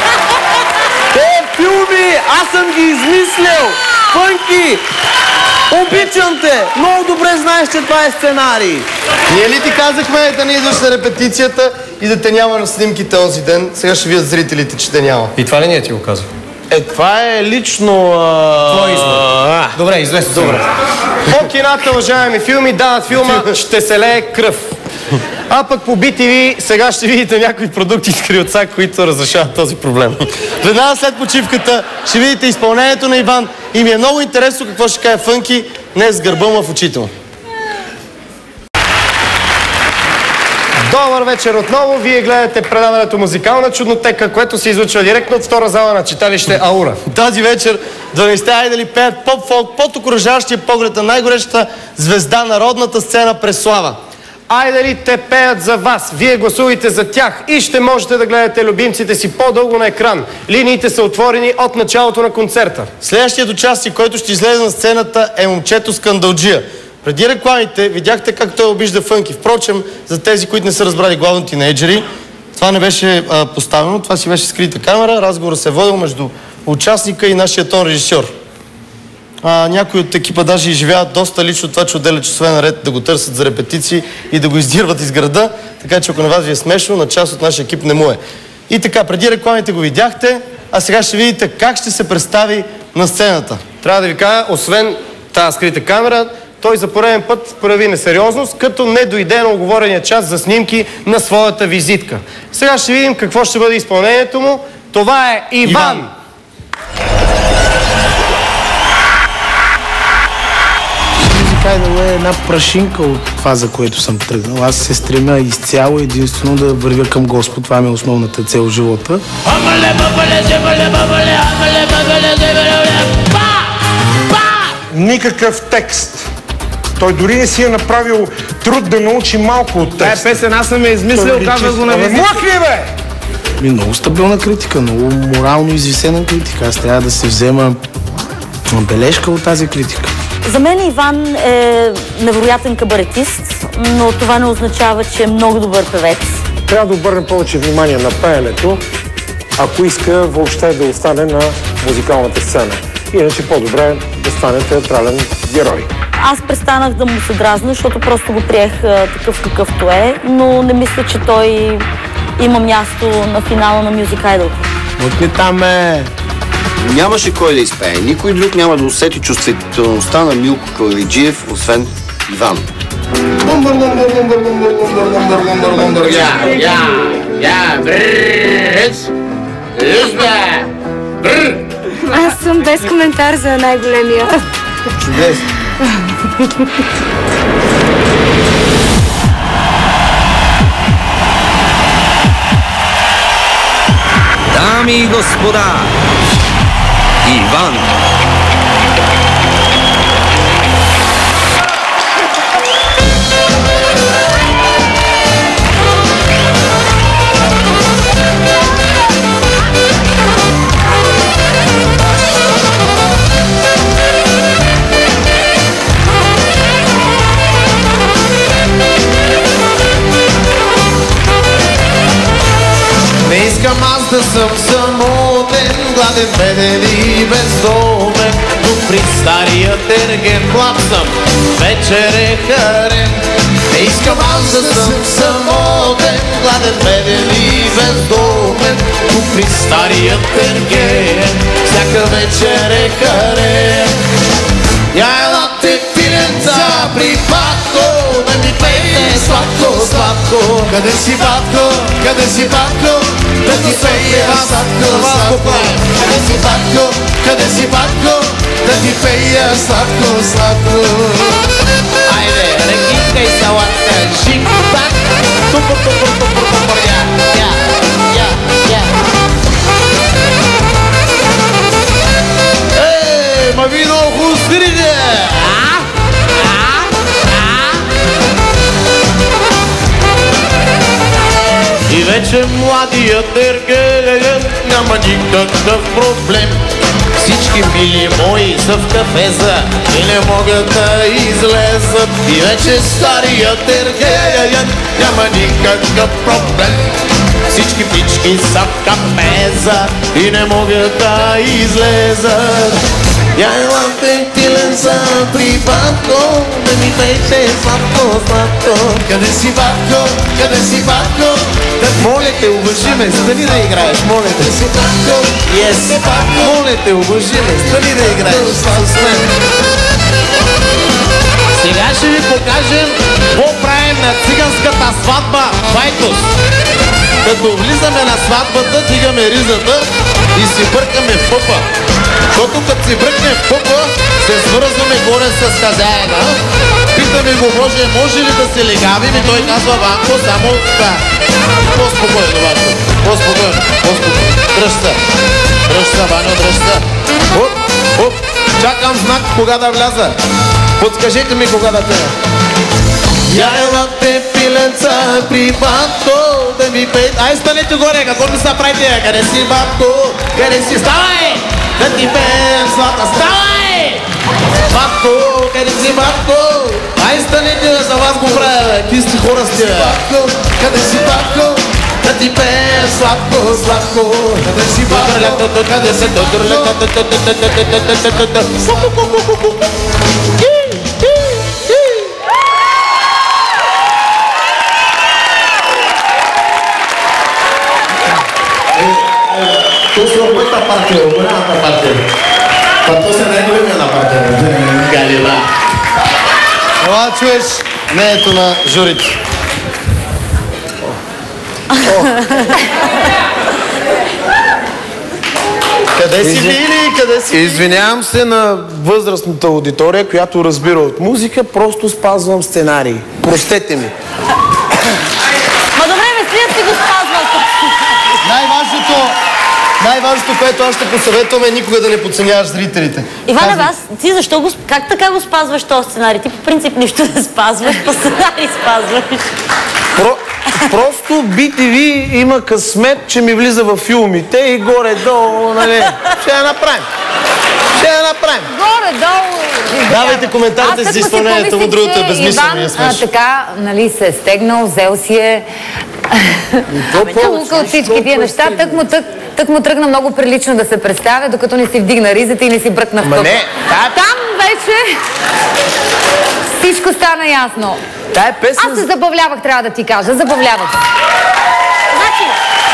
те филми, аз съм ги измислил! Фънки! Обичам те! Много добре знаеш, че това е сценарий. Ние ли ти казахме да не идваш на репетицията и да те няма на снимките този ден? Сега ще видят зрителите, че те няма. И това ли ние ти го казах? Е, това е лично... А... Твой избор. Добре, излез. Добре. По кината, уважаеми филми, дават филма "Ще се лее кръв". А пък по би ти ви сега ще видите някои продукти с криоца, които разрешават този проблем. Веднага след почивката ще видите изпълнението на Иван и ми е много интересно какво ще каже Фънки днес с гърба му в очите му. Добър вечер отново. Вие гледате предаването "Музикална чуднотека", което се излъчва директно от втора зала на читалище Аура. Тази вечер дванайсетте айдели пеят поп-фолк под окружаващия поглед на най-горещата звезда на родната сцена през слава. Айдели те пеят за вас. Вие гласувайте за тях и ще можете да гледате любимците си по-дълго на екран. Линиите са отворени от началото на концерта. Следващият участник, който ще излезе на сцената, е момчето Скандалджия. Преди рекламите видяхте как той обижда Фънки. Впрочем, за тези, които не са разбрали главно тинейджери, това не беше а, поставено, това си беше скрита камера. Разговорът се е водил между участника и нашия тон режисьор. А, някои от екипа даже изживяват доста лично това, че отделят часове наред да го търсят за репетиции и да го издирват из града, така че ако на вас ви е смешно, на част от нашия екип не му е. И така, преди рекламите го видяхте, а сега ще видите как ще се представи на сцената. Трябва да ви кажа, освен тази скрита камера, той за пореден път прояви несериозност, като не дойде на оговорения час за снимки на своята визитка. Сега ще видим какво ще бъде изпълнението му. Това е Иван! Иван. Музика е една прашинка от това, за което съм тръгнал. Аз се стремя изцяло единствено да вървя към Господ. Това ми е основната цел в живота. Никакъв текст. Той дори не си е направил труд да научи малко от текста. Тая песен аз съм я измислил, казва го на визит. Млъкни, бе! Ми, много стабилна критика, много морално извисена критика. Аз трябва да се взема бележка от тази критика. За мен Иван е невероятен кабаретист, но това не означава, че е много добър певец. Трябва да обърне повече внимание на пеенето, ако иска въобще да остане на музикалната сцена. Иначе по-добре да стане театрален герой. Аз престанах да му се дразня, защото просто го приех а, такъв какъвто е, но не мисля, че той има място на финала на Music Idol. Отни там е! Нямаше кой да изпее. Никой друг няма да усети чувствителността на Милко Калайджиев, освен Иван. Я, я, я, брррррц, избе, бррр. Аз съм без коментар за най-големия. Чудесно. Дами и господа, Иван. Не искам аз да съм самотен, гладен, беден и бездомен, но при стария терген млад съм, вечер е харен. Не искам аз да съм самотен, гладен, беден и бездомен, но при стария терген всяка вечер е харен. Я елате пиленца при Батко, да ми пейте сладко, сладко. Къде си, Батко, къде си, Батко, да ти пея сладко, сладко. Къде си, Батко, къде си, Батко, да ти пея сладко, сладко. Айде, рекинка и салатка, жик-так, тупо-тупо-тупо-тупо, я, я, я, я. Ей, ма ви много хустрите! И вече младият ергелен няма никакъв проблем. Всички мили мои са в кафеза и не могат да излезат. И вече старият ергелен няма никакъв проблем. Всички пички са в кафеза и не могат да излезат. Я елате пиленца при Батко, да ми пейте сладко, сладко. Къде си, Батко, къде си, Батко? Моля те, уважи ме, стани да играеш, моля те. Си, Батко, yes, моля те, уважи ме, стани да играеш с мен. Сега ще ви покажем какво правим на циганската сватба в Айтос. Като влизаме на сватбата, дигаме ризата и си бъркаме в пъпа. Защото като си бръкнем в пъпа, се свързваме горе с хазяина. Питаме го, Боже, може ли да се легавим? И той казва, Ванко, само така. По-спокойно, Ванко. По-спокойно, по-спокойно. Дръж се. Дръж се, Ваню, дръж се. Оп, оп. Чакам знак кога да вляза. Подскажете ми кога да тея. Я елате пиленца при Батко, да ми пейте. Ай, станете горе, какво ми са правите? Къде си, Батко? Къде си? Ставай! Да ти пеем сладка, ставай! Батко, къде си, Батко? Ай, станете, за вас го правя, бе. Какви сте хора сте, бе? Батко, къде си, Батко? Да ти пеем сладко, сладко. Къде си, Батко? Къде си, tu solo questa parte, un'altra parte. Quanto se ne è una parte? Галила. Това чуеш мнението на журито. Къде си били? Къде си били? Извинявам се на възрастната аудитория, която разбира от музика, просто спазвам сценарии. Простете ми. Ма добре, Веселият си го спазва. Най-важното, най-важното, което аз ще посъветвам е никога да не подценяваш зрителите. Иване, аз, ти защо го, как така го спазваш този сценарий? Ти по принцип нищо не спазваш, по сценарий спазваш. Про, просто би ти ви има късмет, че ми влиза във филмите и горе-долу, нали? Ще я направим. Ще я направим. Горе-долу. Давайте коментарите за изпълнението му, другото е безмислено. Иван а, така, нали, се е стегнал, взел си е... Лука от всички тия неща, тък му, тък, тък му тръгна много прилично да се представя, докато не си вдигна ризата и не си бръкна в пъпа. Там вече всичко стана ясно. Тая песен... Аз се забавлявах, трябва да ти кажа. Забавлявах. Значи...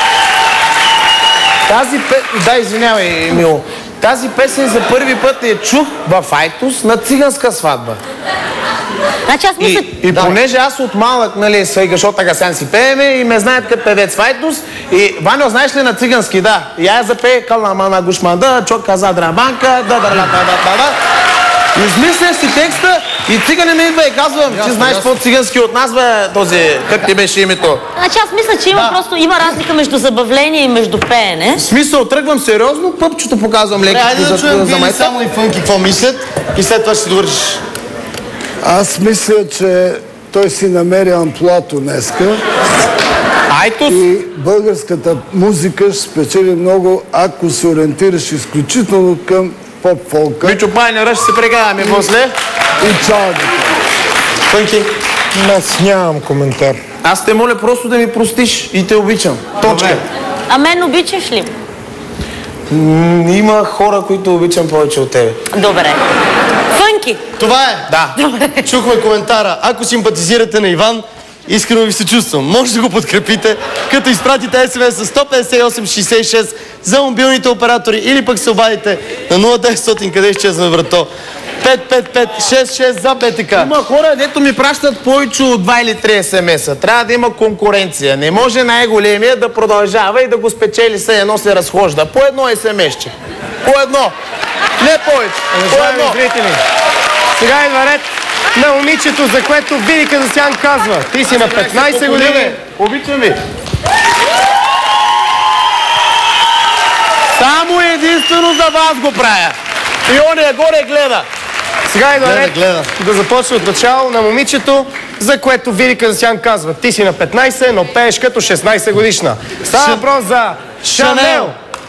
Тази песен... Да, извинявай, Мило. Тази песен за първи път я чух в Айтос на циганска сватба. Значи аз мисля... И, и понеже аз от малък, нали, свайга, защото така сега си пееме и ме знаят като певец в Айтос. И, Ваньо, знаеш ли на цигански? Да. И я запее Каламана Гушманда, Чотка за драбанка, да да да да да. Измисляш си текста и цигане ми идва и казвам, ти знаеш по-цигански от нас, бе, този, как ти беше името? Значи аз мисля, че има да. просто има разлика между забавление и между пеене. В смисъл, тръгвам сериозно, пъпчето показвам леки. Айде да чуем Били само и Фънки какво мислят и след това ще довършиш. Аз мисля, че той си намери амплуато днеска. Айтос? И българската музика ще спечели много, ако се ориентираш изключително към поп-фолка. Мичо Пайнера ще се прегаваме после. И чао, Фънки. Аз нямам коментар. Аз те моля просто да ми простиш и те обичам. Точка. А мен обичаш ли? М, има хора, които обичам повече от тебе. Добре. Фънки. Това е. Да. Добре. Чухме коментара. Ако симпатизирате на Иван, искрено ви се чувствам. Може да го подкрепите, като изпратите ес ем ес с сто петдесет и осем шейсет и шест за мобилните оператори или пък се обадите на нула деветстотин, къде изчезна врато. пет пет пет шест шест за БТК. Има хора, дето ми пращат повече от два или три ес ем ес-а. Трябва да има конкуренция. Не може най-големия да продължава и да го спечели се едно се разхожда. По едно ес ем ес-че. По едно. Не повече. По едно. Зрители, сега идва ред на момичето, за което Вили Кадасян казва. Ти си на петнайсет години. Обичам ви. Само единствено за вас го правя. И ония горе гледа. Сега идва Гледа, ред гледа. да започне от начало на момичето, за което Вили Кадасян казва. Ти си на петнайсет, но пееш като шестнайсет годишна. Става въпрос за Шанел.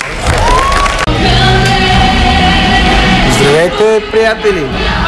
Здравейте, приятели!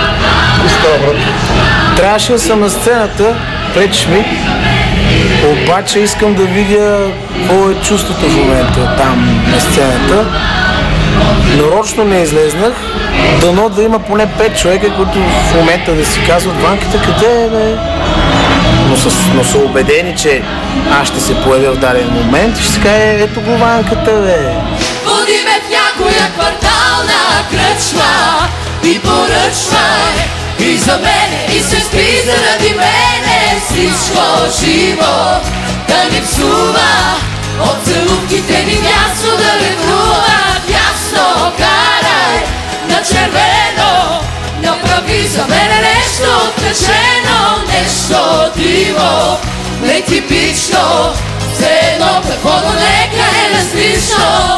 Трябваше да съм на сцената, пречиш ми, обаче искам да видя какво е чувството в момента там на сцената. Нарочно не излезнах, дано да има поне пет човека, които в момента да си казват: Ванката къде е, бе? Но са, но са убедени, че аз ще се появя в даден момент и ще се каже: ето го Ванката, бе. Води ме в някоя квартална кръчма и поръчвай и за мене, и се спи заради мене. Всичко живо да ни псува, от целувките ни място да лекува. Ясно карай на червено, направи за мене нещо отречено, нещо диво, нетипично, все едно каквото нека е различно.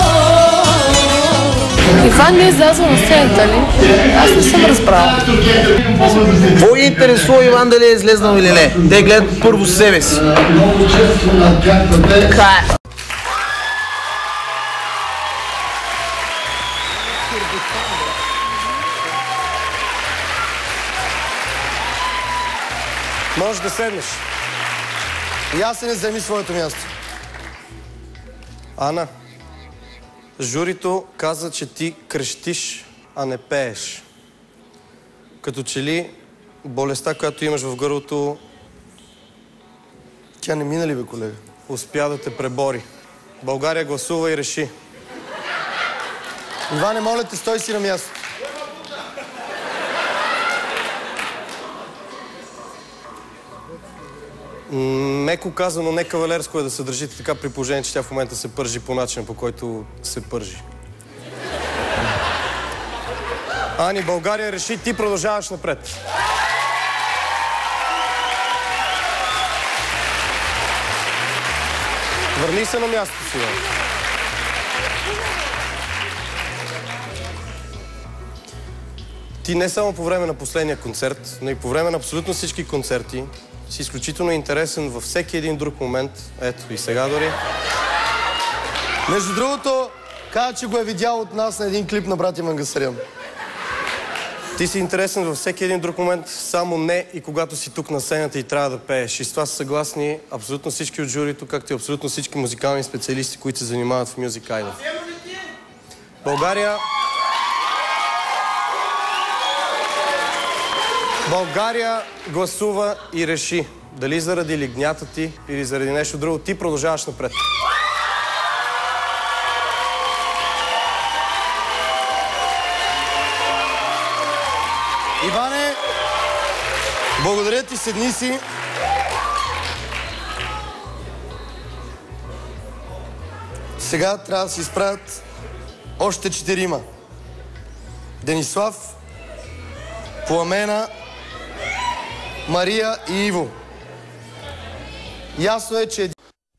Иван не е излязъл на сцената ли? Аз не съм разбрала. Кой интересува Иван дали е излезнал или не? Те гледат първо себе си. Така е. Можеш да седнеш. И аз се не вземи своето място. Ана, журито каза, че ти крещиш, а не пееш. Като че ли болестта, която имаш в гърлото, тя не мина ли, бе, колега? Успя да те пребори. България гласува и реши. Иване, моля те, стой си на място. Меко казано, не кавалерско е да се държите така, при положение, че тя в момента се пържи по начина, по който се пържи. Ани, България реши, ти продължаваш напред. Върни се на мястото си. Ти не само по време на последния концерт, но и по време на абсолютно всички концерти си изключително интересен във всеки един друг момент. Ето и сега дори. Между другото, каза, че го е видял от нас на един клип на братя Мангасарян. Ти си интересен във всеки един друг момент, само не и когато си тук на сцената и трябва да пееш. И с това са съгласни абсолютно всички от журито, както и абсолютно всички музикални специалисти, които се занимават в Music Idol. България... България гласува и реши дали заради лигнята ти или заради нещо друго, ти продължаваш напред. Иване, благодаря ти, седни си. Сега трябва да се изправят още четирима. Денислав, Пламена, Мария и Иво. Ясно е, че...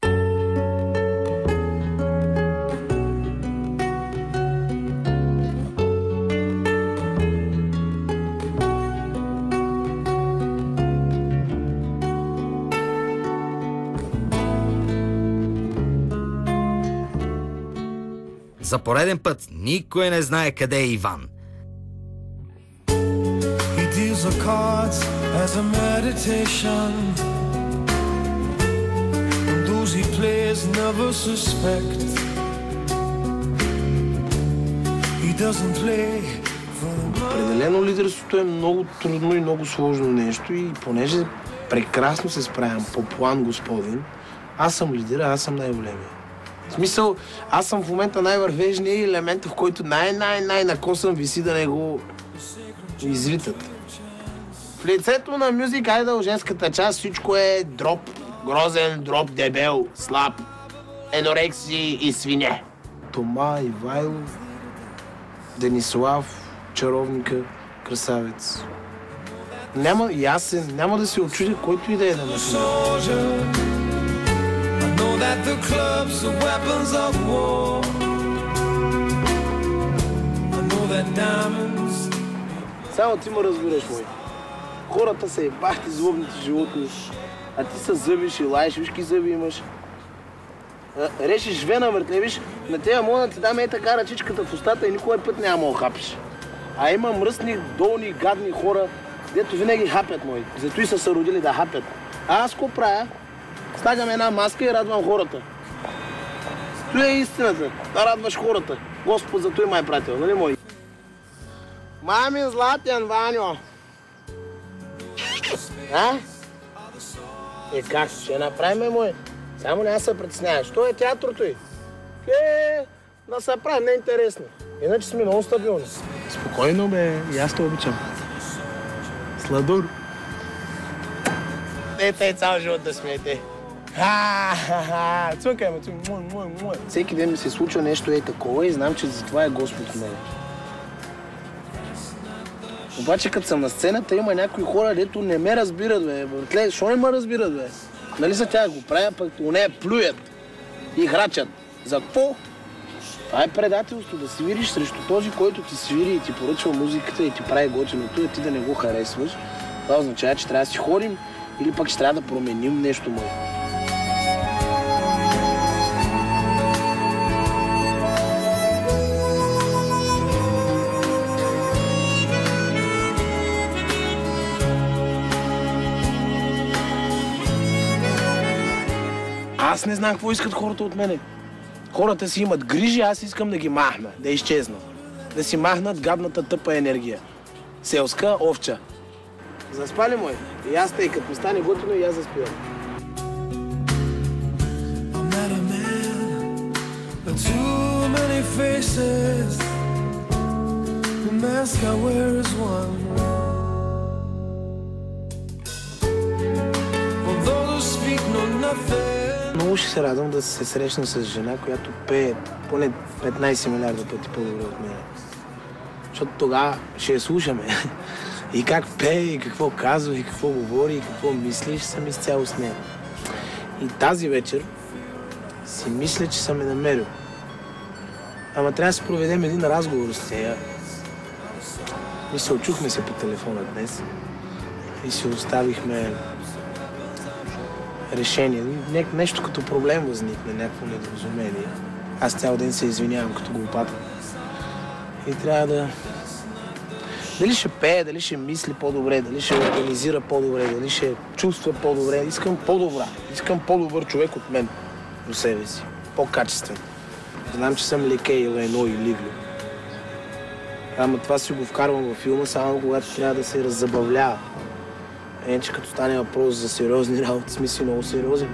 За пореден път никой не знае къде е Иван. Определено лидерството е много трудно и много сложно нещо и понеже прекрасно се справям по план господин, аз съм лидера, аз съм най-големия. В смисъл, аз съм в момента най-вървежният елемент, в който най-най-най-накосан виси да не го извитат. В лицето на Music Idol женската част всичко е дроп, грозен, дроп, дебел, слаб, енорекси и свине. Тома, Ивайло, Денислав, чаровника, красавец. Няма, и аз се, няма да се очудя, който и да е да ме смея. That the clubs are weapons of war. I know that diamonds. Само ти ме разбираш, мой. Хората са ебахти злобните животни, а ти са зъбиш и лаеш, виж ки зъби имаш. Решиш вена, мъртле, виж, на тея мога да ти дам ей така ръчичката в устата и никой път няма да хапиш. А има мръсни, долни, гадни хора, дето винаги хапят, мой. Зато и са се родили да хапят. А аз ко правя? Слагам една маска и радвам хората. Това е истината. Да радваш хората. Господ за той ме е пратил, нали мой? Мамин златен, Ваньо! А? Е, как ще направим, мой? Само не се притесняваш. Що е театрото й? Е, да се правим неинтересно. Иначе сме много стабилни. Спокойно, бе. И аз те обичам. Сладур. Не, те цял живот да смеете. Ха-ха-ха! Цъкай ме, цъкай, мой, мой, мой. Всеки ден ми се случва нещо е такова и знам, че за това е Господ в мен. Обаче, като съм на сцената, има някои хора, дето не ме разбират, бе. Братле, защо не ме разбират, бе? Нали за тях го правя, пък у нея плюят и храчат. За какво? Това е предателство, да свириш срещу този, който ти свири и ти поръчва музиката и ти прави готиното, и ти да не го харесваш. Това означава, че трябва да си ходим или пък ще трябва да променим нещо мое. Аз не знам какво искат хората от мене. Хората си имат грижи, аз искам да ги махна, да изчезнат. Да си махнат гадната тъпа енергия. Селска овча. Заспали мой. И аз тъй, като ми стане готино, и аз заспивам. Много ще се радвам да се срещна с жена, която пее поне петнайсет милиарда пъти по-добре от мен. Защото тогава ще я слушаме. И как пее, и какво казва, и какво говори, и какво мисли, ще съм изцяло с нея. И тази вечер си мисля, че съм я намерил. Ама трябва да си проведем един разговор с нея. И се очухме се по телефона днес. И си оставихме решение. Не, нещо като проблем възникне, някакво недоразумение. Аз цял ден се извинявам като глупата. И трябва да... Дали ще пее, дали ще мисли по-добре, дали ще организира по-добре, дали ще чувства по-добре. Искам по-добра. Искам по-добър човек от мен до себе си. По-качествен. Знам, че съм лекей, лайно и ливлю. Ама това си го вкарвам във филма, само когато трябва да се раззабавлява. Иначе като стане въпрос за сериозни работи, сме си много сериозни.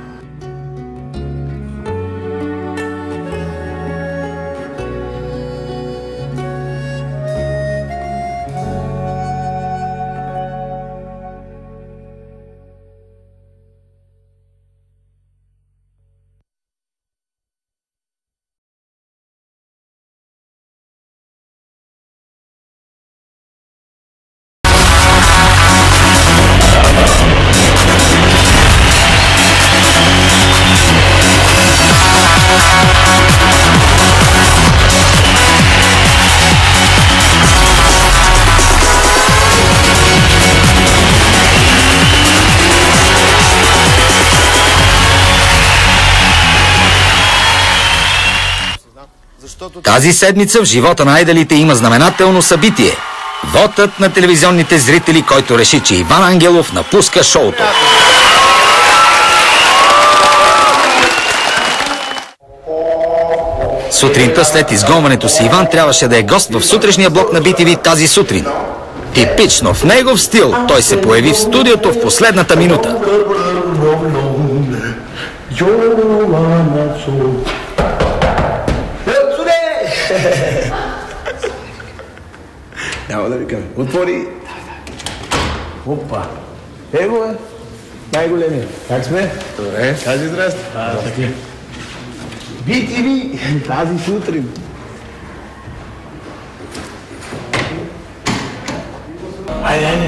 Тази седмица в живота на айдолите има знаменателно събитие. Вотът на телевизионните зрители, който реши, че Иван Ангелов напуска шоуто. Сутринта след изгонването си Иван трябваше да е гост в сутрешния блок на би ти ви тази сутрин. Типично в негов стил той се появи в студиото в последната минута. Няма да викам. Отвори. Опа. Его е. Най-големия. Как сме? Добре. Кажи здрасти. би ти ви тази сутрин. Айде, айде.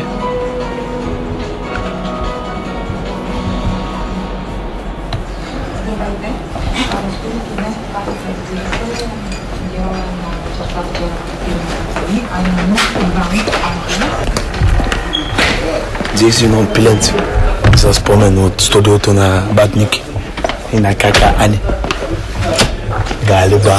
Взех си едно пиленце за спомен от студиото на бат Ники и на кака Ани. Галюба.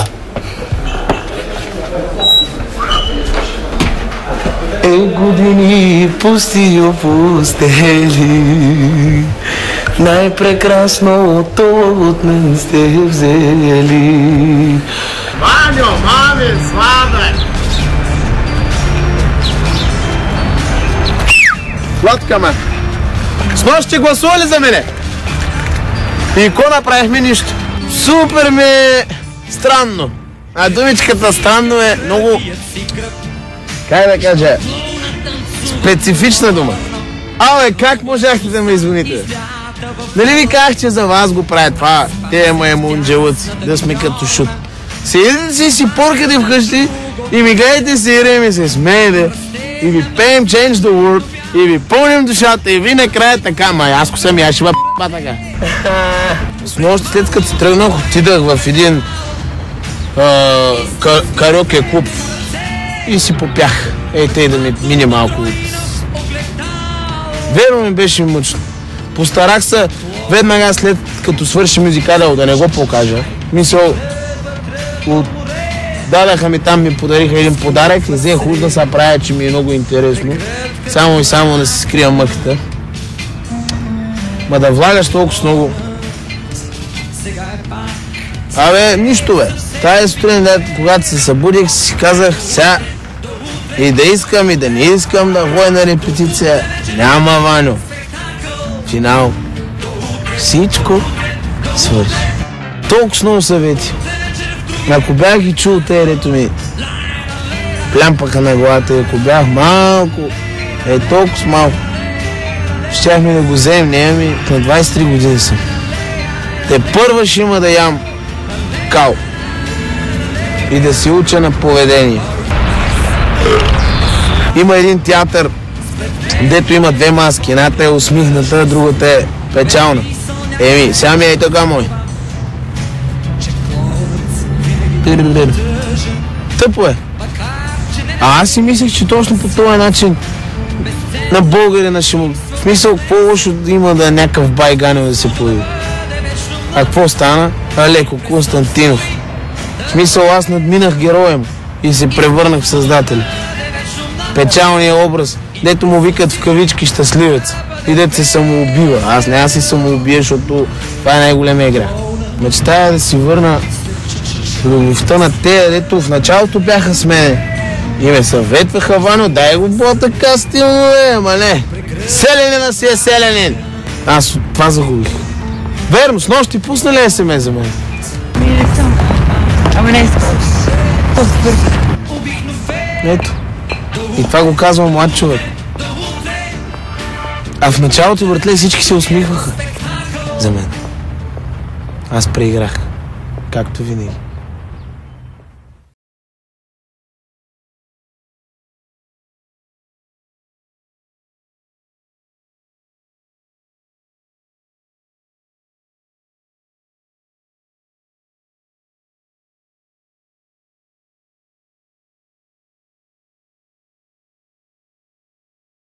Е, години пусти опустели, най-прекрасното от мен сте взели. Ваньо, маме, слабе! Сладка, ме. С нощи гласували за мене? И ко направихме нищо. Супер ми е странно. А думичката странно е много... Как да кажа? Специфична дума. Абе, как можахте да ме извините? Дали ви казах, че за вас го правят това? Те ме мунджелъци, да сме като шут. Седите си си поркате вкъщи и ми гледайте серия и ми се смеете. И ви пеем Change the World. И ви пълним душата и ви накрая така, ма аз съм я шива п***а така. С нощи след като се тръгнах, отидах в един а, кариоке клуб и си попях. Ей, тъй да ми мине малко. Верно ми беше мъчно. Постарах се веднага след като свърши мюзикала да не го покажа. Мисъл, от... дадаха ми там, ми подариха един подарък, взех уж да се правя, че ми е много интересно. Само и само да се скрия мъката. Ма да влагаш толкова много. Абе, нищо бе. Тая сутрин, когато се събудих, си казах, сега и да искам, и да не искам да ходя на репетиция. Няма, Ваню. Финал. Всичко свърши. Толкова много съвети. Ако бях ги чул те, рето ми плямпаха на главата, ако бях малко, е толкова малко, щяхме да го вземем, не ми, на двайсет и три години съм. Те първа ще има да ям кал и да си уча на поведение. Има един театър, дето има две маски. Едната е усмихната, другата е печална. Еми, сега ми е и така, мой. Тъпо е. А аз си мислех, че точно по този начин на българина ще му... В смисъл, по-лошо има да е някакъв байганел да се появи. А какво стана? Алеко Константинов. В смисъл, аз надминах героя му и се превърнах в създател. Печалният образ, дето му викат в кавички щастливец и дето се самоубива. Аз не аз си самоубия, защото това е най-големия грях. Мечтая да си върна любовта на тея, дето в началото бяха с мене. И ме съветваха, Вано, дай го по-така стилно, е, ама не. Селянина си е селянин. Аз от това загубих. Верно, с нощи пусна ли ес ем ес за мен? Ама не Ето. И това го казва млад човек. А в началото, братле, всички се усмихваха за мен. Аз преиграх. Както винаги.